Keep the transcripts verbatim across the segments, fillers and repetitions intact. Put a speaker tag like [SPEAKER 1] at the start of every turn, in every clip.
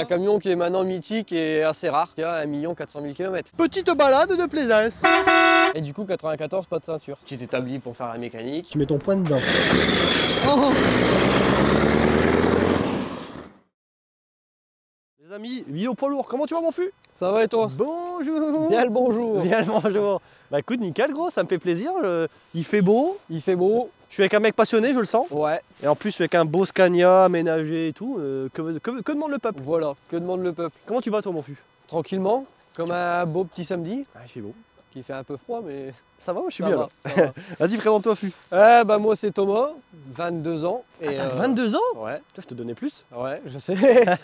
[SPEAKER 1] un camion qui est maintenant mythique et assez rare, qui a un million quatre cent mille kilomètres.
[SPEAKER 2] Petite balade de plaisance.
[SPEAKER 1] Et du coup quatre-vingt-quatorze, pas de ceinture. Tu t'établis pour faire la mécanique.
[SPEAKER 2] Tu mets ton poing dedans. Oh. Les amis, vidéo poids lourd, comment tu vas mon fût?
[SPEAKER 1] Ça va et toi?
[SPEAKER 2] Bonjour.
[SPEAKER 1] Bien le bonjour.
[SPEAKER 2] Bien le bonjour. Bah écoute, nickel gros, ça me fait plaisir. Je... Il fait beau.
[SPEAKER 1] Il fait beau.
[SPEAKER 2] Je suis avec un mec passionné, je le sens.
[SPEAKER 1] Ouais.
[SPEAKER 2] Et en plus, je suis avec un beau Scania, aménagé et tout. Euh, que, que, que demande le peuple?
[SPEAKER 1] Voilà, que demande le peuple?
[SPEAKER 2] Comment tu vas toi mon fût?
[SPEAKER 1] Tranquillement, comme un beau petit samedi.
[SPEAKER 2] Ah, il fait beau.
[SPEAKER 1] Qui fait un peu froid, mais
[SPEAKER 2] Ça va, je suis
[SPEAKER 1] ça
[SPEAKER 2] bien
[SPEAKER 1] va,
[SPEAKER 2] là.
[SPEAKER 1] ça va.
[SPEAKER 2] Vas-y, présente-toi fût.
[SPEAKER 1] Eh bah moi c'est Thomas, vingt-deux ans.
[SPEAKER 2] Ah,
[SPEAKER 1] Et
[SPEAKER 2] t'as
[SPEAKER 1] euh,
[SPEAKER 2] vingt-deux ans?
[SPEAKER 1] Ouais.
[SPEAKER 2] Putain, je te donnais plus.
[SPEAKER 1] Ouais, je sais.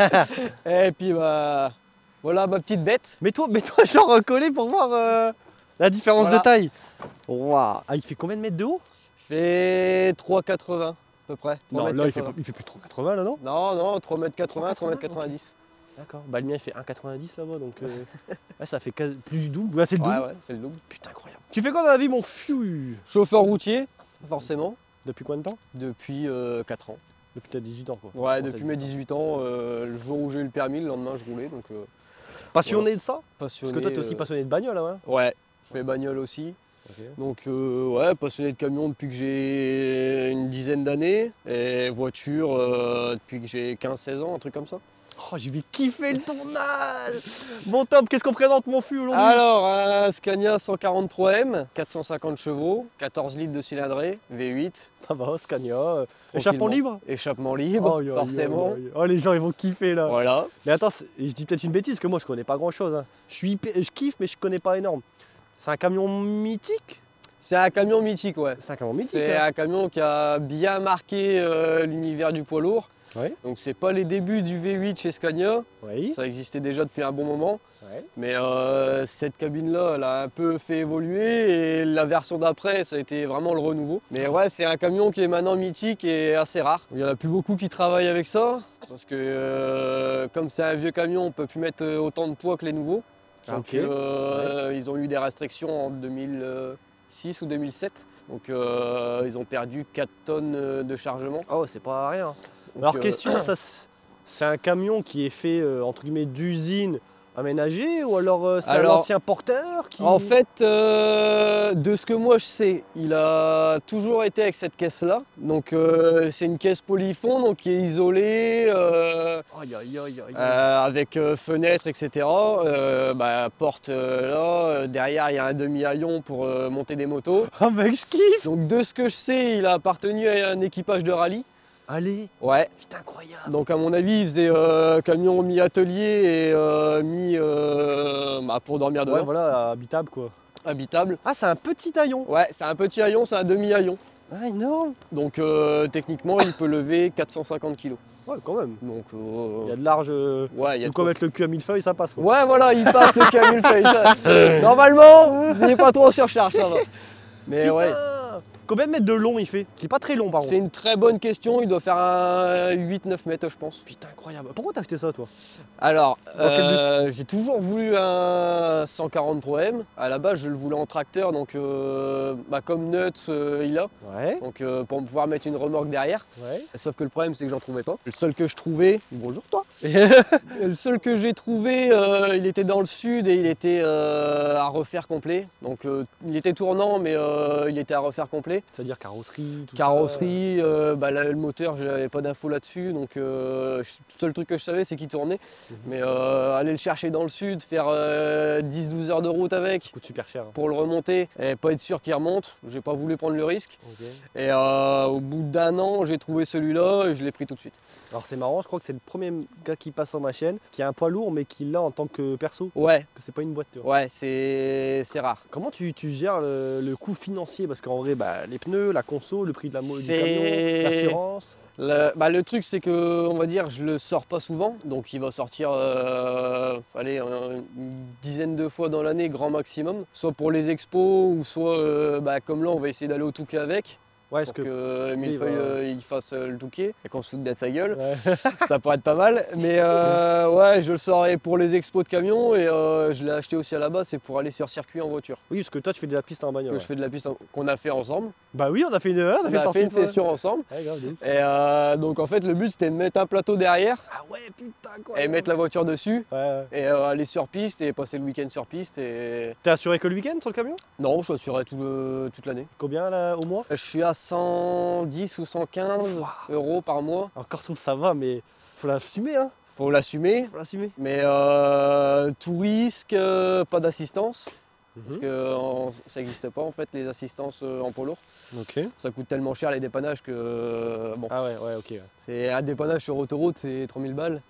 [SPEAKER 1] Et puis bah voilà ma petite bête.
[SPEAKER 2] Mets-toi mets genre recollé pour voir euh, la différence
[SPEAKER 1] Voilà.
[SPEAKER 2] de taille. Waouh. Ah, il fait combien de mètres de haut?
[SPEAKER 1] Il fait trois mètres quatre-vingts à peu près.
[SPEAKER 2] Non, là il fait, pas- il fait plus de trois mètres quatre-vingts là, non?
[SPEAKER 1] Non, non, trois mètres quatre-vingts, trois mètres quatre-vingt-dix.
[SPEAKER 2] D'accord. Bah le mien il fait un mètre quatre-vingt-dix là-bas donc euh... ouais, ça fait quasi- plus du double. Ouais, c'est le
[SPEAKER 1] Ouais,
[SPEAKER 2] double.
[SPEAKER 1] ouais, c'est le double.
[SPEAKER 2] Putain, incroyable. Tu fais quoi dans la vie mon fût?
[SPEAKER 1] Chauffeur routier, forcément,
[SPEAKER 2] Depuis combien de temps?
[SPEAKER 1] depuis euh, quatre ans.
[SPEAKER 2] Depuis t'as dix-huit ans quoi.
[SPEAKER 1] Ouais,
[SPEAKER 2] Comment
[SPEAKER 1] depuis
[SPEAKER 2] t'as
[SPEAKER 1] mes
[SPEAKER 2] dit
[SPEAKER 1] dix-huit ans, euh, le jour où j'ai eu le permis, le lendemain je roulais, donc euh,
[SPEAKER 2] Passionné de ça?
[SPEAKER 1] passionné.
[SPEAKER 2] Parce que toi t'es aussi
[SPEAKER 1] euh,
[SPEAKER 2] passionné de bagnole là, ouais.
[SPEAKER 1] Ouais, je fais bagnole aussi.
[SPEAKER 2] Ok.
[SPEAKER 1] Donc euh, ouais, passionné de camion depuis que j'ai une dizaine d'années. Et voiture euh, depuis que j'ai quinze seize ans, un truc comme ça.
[SPEAKER 2] Oh, j'ai vais kiffer le tournage. Bon top, qu'est-ce qu'on présente mon fût aujourd'hui?
[SPEAKER 1] Alors, un Scania cent quarante-trois M, quatre cent cinquante chevaux, quatorze litres de cylindrée, V huit.
[SPEAKER 2] Ça va, Scania. euh,
[SPEAKER 1] Tranquillement.
[SPEAKER 2] Échappement libre?
[SPEAKER 1] Échappement libre,
[SPEAKER 2] Aïe, aïe,
[SPEAKER 1] forcément.
[SPEAKER 2] aïe, aïe. Oh les gens ils vont kiffer là.
[SPEAKER 1] Voilà.
[SPEAKER 2] Mais attends, c'est- je dis peut-être une bêtise, que moi je connais pas grand chose. Hein. Je suis hyper- je kiffe mais je connais pas énorme. C'est un camion mythique?
[SPEAKER 1] C'est un camion mythique, ouais.
[SPEAKER 2] C'est un camion mythique.
[SPEAKER 1] C'est
[SPEAKER 2] hein.
[SPEAKER 1] un camion qui a bien marqué euh, l'univers du poids lourd.
[SPEAKER 2] Ouais.
[SPEAKER 1] Donc c'est pas les débuts du V huit chez Scania,
[SPEAKER 2] Oui.
[SPEAKER 1] ça existait déjà depuis un bon moment.
[SPEAKER 2] Ouais.
[SPEAKER 1] Mais euh, cette cabine-là, elle a un peu fait évoluer et la version d'après, ça a été vraiment le renouveau. Mais ouais, c'est un camion qui est maintenant mythique et assez rare. Il n'y en a plus beaucoup qui travaillent avec ça, parce que euh, comme c'est un vieux camion, on ne peut plus mettre autant de poids que les nouveaux.
[SPEAKER 2] Ah,
[SPEAKER 1] Donc
[SPEAKER 2] ok.
[SPEAKER 1] euh, ils ont eu des restrictions en deux mille six ou deux mille sept. Donc euh, ils ont perdu quatre tonnes de chargement.
[SPEAKER 2] Oh, c'est pas rien.
[SPEAKER 1] Donc,
[SPEAKER 2] Alors
[SPEAKER 1] euh,
[SPEAKER 2] question, ça, c'est- c'est un camion qui est fait euh, entre guillemets d'usine aménagée ou alors euh, c'est un
[SPEAKER 1] Alors,
[SPEAKER 2] ancien porteur qui...
[SPEAKER 1] En fait, euh, de ce que moi je sais, il a toujours été avec cette caisse-là. Donc euh, c'est une caisse polyfond, donc qui est isolée, euh,
[SPEAKER 2] Aïe aïe aïe aïe.
[SPEAKER 1] euh, avec euh, fenêtre, et cetera. Euh, bah, porte euh, là, euh, derrière il y a un demi-haillon pour euh, monter des motos.
[SPEAKER 2] Ah mec, je kiffe.
[SPEAKER 1] Donc de ce que je sais, il a appartenu à un équipage de rallye.
[SPEAKER 2] Allez.
[SPEAKER 1] Ouais.
[SPEAKER 2] Putain, incroyable.
[SPEAKER 1] Donc à mon avis, il faisait euh, camion mi-atelier et euh, mi euh, bah, pour dormir dedans,
[SPEAKER 2] Ouais, voilà, habitable quoi.
[SPEAKER 1] habitable.
[SPEAKER 2] Ah, c'est un petit haillon.
[SPEAKER 1] Ouais, c'est un petit haillon, c'est un demi-haillon.
[SPEAKER 2] Ah, énorme.
[SPEAKER 1] Donc euh, techniquement, il peut lever quatre cent cinquante kilos.
[SPEAKER 2] Ouais, quand même.
[SPEAKER 1] Donc
[SPEAKER 2] Il y
[SPEAKER 1] euh,
[SPEAKER 2] a de large. euh,
[SPEAKER 1] ouais, il y a
[SPEAKER 2] De
[SPEAKER 1] de
[SPEAKER 2] quoi
[SPEAKER 1] quoi.
[SPEAKER 2] mettre le cul à mille feuilles, ça passe quoi.
[SPEAKER 1] Ouais, voilà, il passe le camion feuille. ça. Normalement, il n'est pas trop en surcharge, ça va. Mais
[SPEAKER 2] Putain.
[SPEAKER 1] ouais,
[SPEAKER 2] Combien de mètres de long il fait? Il est pas très long par
[SPEAKER 1] c'est
[SPEAKER 2] contre.
[SPEAKER 1] une très bonne question. Il doit faire un huit neuf mètres, je pense.
[SPEAKER 2] Putain, incroyable. Pourquoi t'as acheté ça toi?
[SPEAKER 1] Alors,
[SPEAKER 2] Dans quel but?
[SPEAKER 1] euh, j'ai toujours voulu un cent quarante-trois M. À la base, je le voulais en tracteur, donc euh, bah, comme Nuts, euh, il a.
[SPEAKER 2] Ouais.
[SPEAKER 1] Donc euh, pour pouvoir mettre une remorque derrière.
[SPEAKER 2] Ouais.
[SPEAKER 1] Sauf que le problème, c'est que j'en trouvais pas. Le seul que je trouvais, bonjour toi. Le seul que j'ai trouvé, euh, il était dans le sud et il était euh, à refaire complet. Donc euh, il était tournant, mais euh, il était à refaire complet.
[SPEAKER 2] C'est-à-dire carrosserie, tout
[SPEAKER 1] Carrosserie, euh, bah, là, le moteur, j'avais pas d'infos là-dessus. Donc euh, le seul truc que je savais, c'est qu'il tournait.
[SPEAKER 2] Mhm.
[SPEAKER 1] Mais euh, aller le chercher dans le sud, faire euh, dix douze heures de route avec
[SPEAKER 2] ça coûte super cher.
[SPEAKER 1] pour le remonter et pas être sûr qu'il remonte, j'ai pas voulu prendre le risque.
[SPEAKER 2] Ok.
[SPEAKER 1] Et euh, au bout d'un an, j'ai trouvé celui-là et je l'ai pris tout de suite.
[SPEAKER 2] Alors c'est marrant, je crois que c'est le premier gars qui passe sur ma chaîne qui a un poids lourd mais qui l'a en tant que perso,
[SPEAKER 1] Ouais,
[SPEAKER 2] que c'est pas une boîte. Tu vois.
[SPEAKER 1] ouais, c'est c'est rare.
[SPEAKER 2] Comment tu, tu gères le, le coût financier? Parce qu'en vrai, bah, les pneus, la conso, le prix de la mo- du
[SPEAKER 1] C'est-
[SPEAKER 2] camion, l'assurance.
[SPEAKER 1] Le, bah, le truc, c'est que, on va dire, je le sors pas souvent, donc il va sortir, euh, allez, un- une dizaine de fois dans l'année, grand maximum, soit pour les expos ou soit, euh, bah, comme là, on va essayer d'aller au Touquet avec.
[SPEAKER 2] Ouais,
[SPEAKER 1] Pour
[SPEAKER 2] parce
[SPEAKER 1] que,
[SPEAKER 2] que.
[SPEAKER 1] Millefeuille
[SPEAKER 2] il va-
[SPEAKER 1] euh, il fasse euh, le Touquet et qu'on se foute de sa gueule.
[SPEAKER 2] Ouais.
[SPEAKER 1] Ça pourrait être pas mal. Mais euh, ouais, je le sors pour les expos de camions et euh, je l'ai acheté aussi à la base, c'est pour aller sur circuit en voiture.
[SPEAKER 2] Oui, parce que toi, tu fais de la piste en bagnole.
[SPEAKER 1] Que
[SPEAKER 2] Ouais.
[SPEAKER 1] je fais de la piste en- qu'on a fait ensemble.
[SPEAKER 2] Bah oui, on a fait une, on a fait
[SPEAKER 1] On
[SPEAKER 2] une
[SPEAKER 1] a
[SPEAKER 2] sortie
[SPEAKER 1] fait une
[SPEAKER 2] de fois.
[SPEAKER 1] session ensemble.
[SPEAKER 2] Ouais, grave, de ouf.
[SPEAKER 1] Et euh, donc en fait, le but c'était de mettre un plateau derrière
[SPEAKER 2] Ah ouais. putain quoi.
[SPEAKER 1] Et mettre la voiture dessus.
[SPEAKER 2] Ouais, ouais.
[SPEAKER 1] Et euh, aller sur piste et passer le week-end sur piste. Et...
[SPEAKER 2] T'es assuré que le week-end sur le camion?
[SPEAKER 1] Non, je suis assuré tout le- toute l'année.
[SPEAKER 2] Combien là au mois?
[SPEAKER 1] Je suis à cent dix ou cent quinze
[SPEAKER 2] Wow.
[SPEAKER 1] euros par mois.
[SPEAKER 2] Encore je trouve ça va, mais faut l'assumer hein.
[SPEAKER 1] Faut l'assumer.
[SPEAKER 2] Faut l'assumer.
[SPEAKER 1] Mais euh, tout risque, euh, pas d'assistance. Parce
[SPEAKER 2] Mhm.
[SPEAKER 1] que euh, ça n'existe pas en fait les assistances euh, en poids lourd.
[SPEAKER 2] Ok.
[SPEAKER 1] Ça coûte tellement cher les dépannages que euh, bon,
[SPEAKER 2] Ah ouais, ouais, ok. Ouais.
[SPEAKER 1] c'est un dépannage sur autoroute, c'est trois mille balles.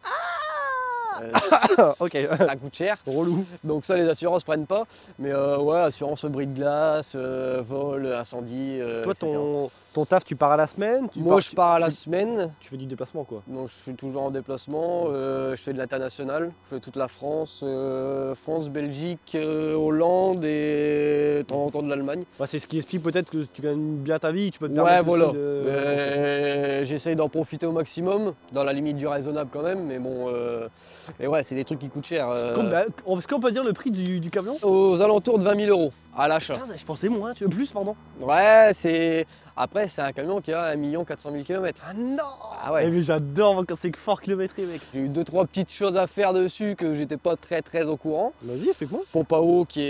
[SPEAKER 1] Euh,
[SPEAKER 2] ok.
[SPEAKER 1] ça coûte cher.
[SPEAKER 2] Relou.
[SPEAKER 1] Donc ça les assurances prennent pas. Mais euh, ouais, assurance bris de glace, euh, vol, incendie, euh,
[SPEAKER 2] Toi,
[SPEAKER 1] et cetera.
[SPEAKER 2] ton, ton taf, tu pars à la semaine tu
[SPEAKER 1] Moi
[SPEAKER 2] pars,
[SPEAKER 1] je
[SPEAKER 2] tu-
[SPEAKER 1] pars à la
[SPEAKER 2] tu,
[SPEAKER 1] semaine.
[SPEAKER 2] tu fais du déplacement quoi.
[SPEAKER 1] Donc je suis toujours en déplacement, euh, je fais de l'international, je fais toute la France, euh, France, Belgique, euh, Hollande et de temps en temps de l'Allemagne.
[SPEAKER 2] Bah, c'est ce qui explique peut-être que tu gagnes bien ta vie, tu peux te
[SPEAKER 1] Ouais
[SPEAKER 2] permettre
[SPEAKER 1] voilà,
[SPEAKER 2] aussi de...
[SPEAKER 1] Euh, j'essaye d'en profiter au maximum, dans la limite du raisonnable quand même, mais bon, euh, mais ouais c'est des trucs qui coûtent cher. euh,
[SPEAKER 2] Comme- bah, Est-ce qu'on peut dire le prix du, du camion?
[SPEAKER 1] Aux alentours de vingt mille euros à l'achat.
[SPEAKER 2] Putain, je pensais moins, tu veux plus, pardon.
[SPEAKER 1] Ouais c'est... Après c'est un camion qui a un million quatre cent mille kilomètres.
[SPEAKER 2] Ah non.
[SPEAKER 1] Ah ouais.
[SPEAKER 2] Eh, mais j'adore moi, quand c'est fort kilométré, mec.
[SPEAKER 1] J'ai eu deux trois petites choses à faire dessus que j'étais pas très très au courant.
[SPEAKER 2] Vas-y, explique-moi.
[SPEAKER 1] Pompe à eau qui,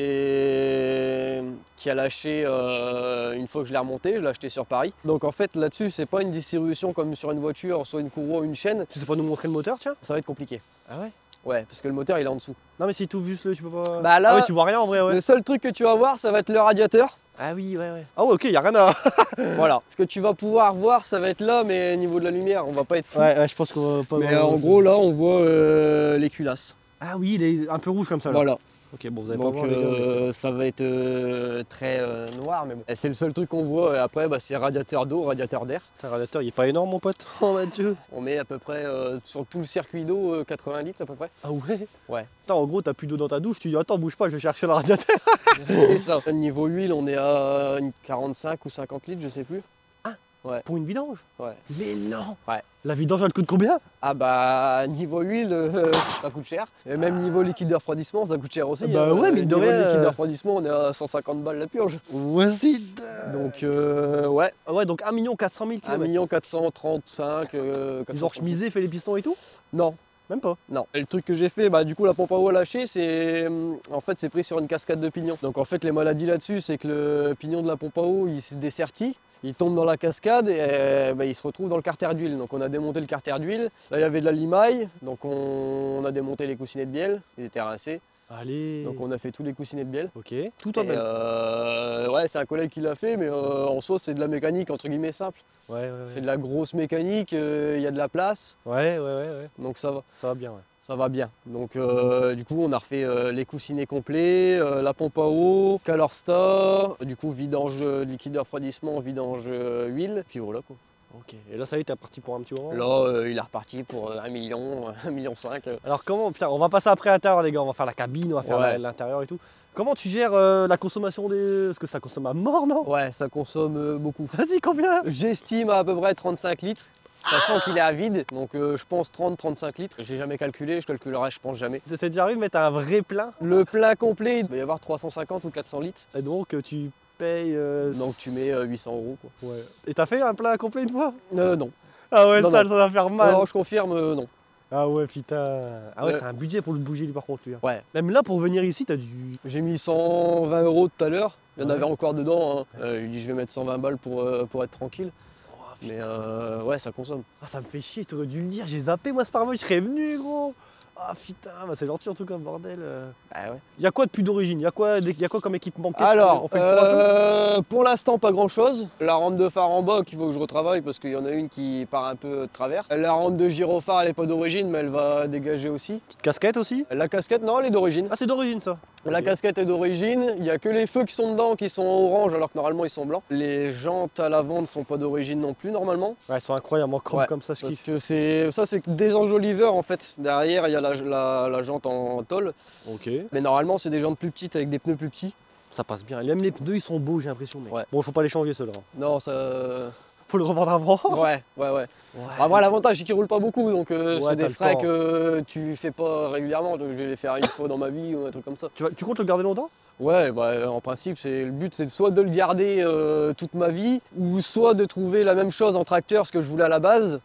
[SPEAKER 1] est... qui a lâché euh, une fois que je l'ai remonté, je l'ai acheté sur Paris. Donc en fait là-dessus c'est pas une distribution comme sur une voiture, soit une courroie ou une chaîne,
[SPEAKER 2] Tu sais pas nous montrer le moteur, tiens?
[SPEAKER 1] ça va être compliqué.
[SPEAKER 2] Ah ouais?
[SPEAKER 1] Ouais, parce que le moteur il est en dessous.
[SPEAKER 2] Non, mais si tu ouvres juste le, tu peux pas.
[SPEAKER 1] Bah là,
[SPEAKER 2] Ah ouais, tu vois rien en vrai, ouais.
[SPEAKER 1] Le seul truc que tu vas voir ça va être le radiateur.
[SPEAKER 2] Ah oui, ouais, ouais. Ah ouais, ok, y a rien à.
[SPEAKER 1] Voilà. Ce que tu vas pouvoir voir ça va être là, mais au niveau de la lumière on va pas être fou.
[SPEAKER 2] Ouais, ouais, je pense qu'on va pas.
[SPEAKER 1] Mais euh, en gros là on voit euh, les culasses.
[SPEAKER 2] Ah oui, il est un peu rouge comme ça là.
[SPEAKER 1] Voilà.
[SPEAKER 2] Ok, bon, vous allez
[SPEAKER 1] Donc
[SPEAKER 2] pas voir les gars, mais c'est-
[SPEAKER 1] euh, ça va être euh, très euh, noir, mais bon. Et c'est le seul truc qu'on voit. Et après, bah, c'est radiateur d'eau, radiateur d'air.
[SPEAKER 2] Putain, le radiateur, il est pas énorme, mon pote. Oh mon dieu.
[SPEAKER 1] On met à peu près euh, sur tout le circuit d'eau euh, quatre-vingts litres à peu près.
[SPEAKER 2] Ah ouais?
[SPEAKER 1] Ouais.
[SPEAKER 2] Putain, en gros, t'as plus d'eau dans ta douche, tu dis attends, bouge pas, je vais chercher le radiateur.
[SPEAKER 1] C'est ça. Niveau huile, on est à une quarante-cinq ou cinquante litres, je sais plus.
[SPEAKER 2] Pour une vidange?
[SPEAKER 1] Ouais.
[SPEAKER 2] Mais non.
[SPEAKER 1] Ouais.
[SPEAKER 2] La vidange, elle coûte combien?
[SPEAKER 1] Ah bah niveau huile, euh, ça coûte cher. Et même niveau liquide de refroidissement, ça coûte cher aussi.
[SPEAKER 2] Bah ouais, mais de
[SPEAKER 1] niveau
[SPEAKER 2] rien,
[SPEAKER 1] liquide de
[SPEAKER 2] euh.
[SPEAKER 1] refroidissement, on est à cent cinquante balles la purge.
[SPEAKER 2] Vas-y.
[SPEAKER 1] Donc euh, ouais,
[SPEAKER 2] Ah ouais, donc un million quatre cent mille
[SPEAKER 1] un
[SPEAKER 2] kilomètres.
[SPEAKER 1] million quatre cent trente-cinq. Euh,
[SPEAKER 2] Ils ont rechemisé, fait les pistons et tout?
[SPEAKER 1] Non.
[SPEAKER 2] Même pas.
[SPEAKER 1] Non. Et le truc que j'ai fait, bah du coup la pompe à eau à lâcher, c'est hum, en fait c'est pris sur une cascade de pignons. Donc en fait les maladies là-dessus, c'est que le pignon de la pompe à eau, il se dessertit, il tombe dans la cascade et euh, bah, il se retrouve dans le carter d'huile. Donc on a démonté le carter d'huile. Là il y avait de la limaille, donc on, on a démonté les coussinets de bielle, ils étaient rincés.
[SPEAKER 2] Allez.
[SPEAKER 1] Donc on a fait tous les coussinets de bielle.
[SPEAKER 2] Ok. Tout
[SPEAKER 1] Et,
[SPEAKER 2] toi-même.
[SPEAKER 1] euh, ouais, c'est un collègue qui l'a fait, mais euh, en soi c'est de la mécanique entre guillemets simple.
[SPEAKER 2] Ouais, ouais, ouais.
[SPEAKER 1] C'est de la grosse mécanique, euh, il y a de la place,
[SPEAKER 2] Ouais, ouais, ouais, ouais.
[SPEAKER 1] donc ça va.
[SPEAKER 2] Ça va bien, ouais.
[SPEAKER 1] Ça va bien. Donc euh, du coup on a refait euh, les coussinets complets, euh, la pompe à eau, Calorstar, du coup vidange euh, liquide de refroidissement, vidange euh, huile, puis voilà quoi.
[SPEAKER 2] Ok. Et là, ça y est, t'es parti pour un petit moment.
[SPEAKER 1] Là euh, il est reparti pour un million, un million cinq.
[SPEAKER 2] Alors comment, putain, on va passer après à l'intérieur les gars, on va faire la cabine, on va faire
[SPEAKER 1] Ouais.
[SPEAKER 2] la- l'intérieur et tout. Comment tu gères euh, la consommation des... Parce que ça consomme à mort, non?
[SPEAKER 1] Ouais, ça consomme euh, beaucoup.
[SPEAKER 2] Vas-y, combien?
[SPEAKER 1] J'estime à, à peu près trente-cinq litres. Sachant qu'il est à vide, donc euh, je pense trente à trente-cinq litres. J'ai jamais calculé, je calculerai, je pense jamais.
[SPEAKER 2] C'est déjà arrivé de mettre un vrai plein
[SPEAKER 1] Le plein complet, il va y avoir trois cent cinquante ou quatre cents litres.
[SPEAKER 2] et donc euh, tu payes... euh,
[SPEAKER 1] Donc tu mets euh, huit cents euros quoi.
[SPEAKER 2] Ouais. Et t'as fait un plein complet une fois?
[SPEAKER 1] Euh, non.
[SPEAKER 2] Ah ouais,
[SPEAKER 1] Non,
[SPEAKER 2] ça,
[SPEAKER 1] non.
[SPEAKER 2] ça va faire mal.
[SPEAKER 1] Non, je confirme, euh, non.
[SPEAKER 2] Ah ouais, putain. Ah ouais,
[SPEAKER 1] Le-
[SPEAKER 2] c'est un budget pour le bouger lui par contre lui. hein.
[SPEAKER 1] Ouais.
[SPEAKER 2] Même là, pour venir ici, t'as dû...
[SPEAKER 1] J'ai mis cent vingt euros tout à l'heure. Il y en
[SPEAKER 2] Ouais.
[SPEAKER 1] avait encore dedans. Hein. Euh, je lui dis je vais mettre cent vingt balles pour, euh, pour être tranquille.
[SPEAKER 2] Oh,
[SPEAKER 1] Mais euh, ouais, ça consomme.
[SPEAKER 2] Ah, ça me fait chier, t'aurais dû le dire, j'ai zappé moi ce par moi, je serais venu gros. Ah putain, bah, c'est gentil en tout cas, bordel.
[SPEAKER 1] Bah ouais.
[SPEAKER 2] Il y a quoi de plus d'origine? Il y, a quoi des- y a quoi comme équipement? Qu'est-ce
[SPEAKER 1] Alors,
[SPEAKER 2] qu'on- on fait le tour un peu
[SPEAKER 1] euh, pour l'instant, pas grand chose. La rampe de phare en bas qu'il faut que je retravaille parce qu'il y en a une qui part un peu de travers. La rampe de gyrophare, elle est pas d'origine, mais elle va dégager aussi.
[SPEAKER 2] Petite casquette aussi?
[SPEAKER 1] La casquette, non, elle est d'origine.
[SPEAKER 2] Ah, c'est d'origine ça.
[SPEAKER 1] La
[SPEAKER 2] Ok.
[SPEAKER 1] casquette est d'origine, il n'y a que les feux qui sont dedans qui sont orange alors que normalement ils sont blancs. Les jantes à l'avant ne sont pas d'origine non plus normalement.
[SPEAKER 2] Ouais, ils sont incroyablement chrome
[SPEAKER 1] Ouais,
[SPEAKER 2] comme ça, je
[SPEAKER 1] Parce
[SPEAKER 2] kiffe.
[SPEAKER 1] que c'est ça, c'est des enjoliveurs en fait. Derrière il y a la, la- la jante en tôle,
[SPEAKER 2] Ok.
[SPEAKER 1] mais normalement c'est des jantes plus petites avec des pneus plus petits.
[SPEAKER 2] Ça passe bien. Même les pneus, ils sont beaux, j'ai l'impression, mec.
[SPEAKER 1] Ouais.
[SPEAKER 2] Bon, faut pas les changer ceux-là. hein.
[SPEAKER 1] Non, ça.
[SPEAKER 2] Faut le revendre avant.
[SPEAKER 1] Ouais, ouais, ouais.
[SPEAKER 2] Ouais.
[SPEAKER 1] Après l'avantage c'est qu'ils roulent pas beaucoup, donc euh,
[SPEAKER 2] Ouais,
[SPEAKER 1] c'est
[SPEAKER 2] t'as
[SPEAKER 1] des
[SPEAKER 2] le
[SPEAKER 1] frais
[SPEAKER 2] temps.
[SPEAKER 1] que tu fais pas régulièrement. Donc je vais les faire une fois dans ma vie ou un truc comme ça.
[SPEAKER 2] Tu, vas- tu comptes le garder longtemps?
[SPEAKER 1] Ouais, bah, en principe, c'est le but, c'est soit de le garder euh, toute ma vie, ou soit de trouver la même chose en tracteur, ce que je voulais à la base,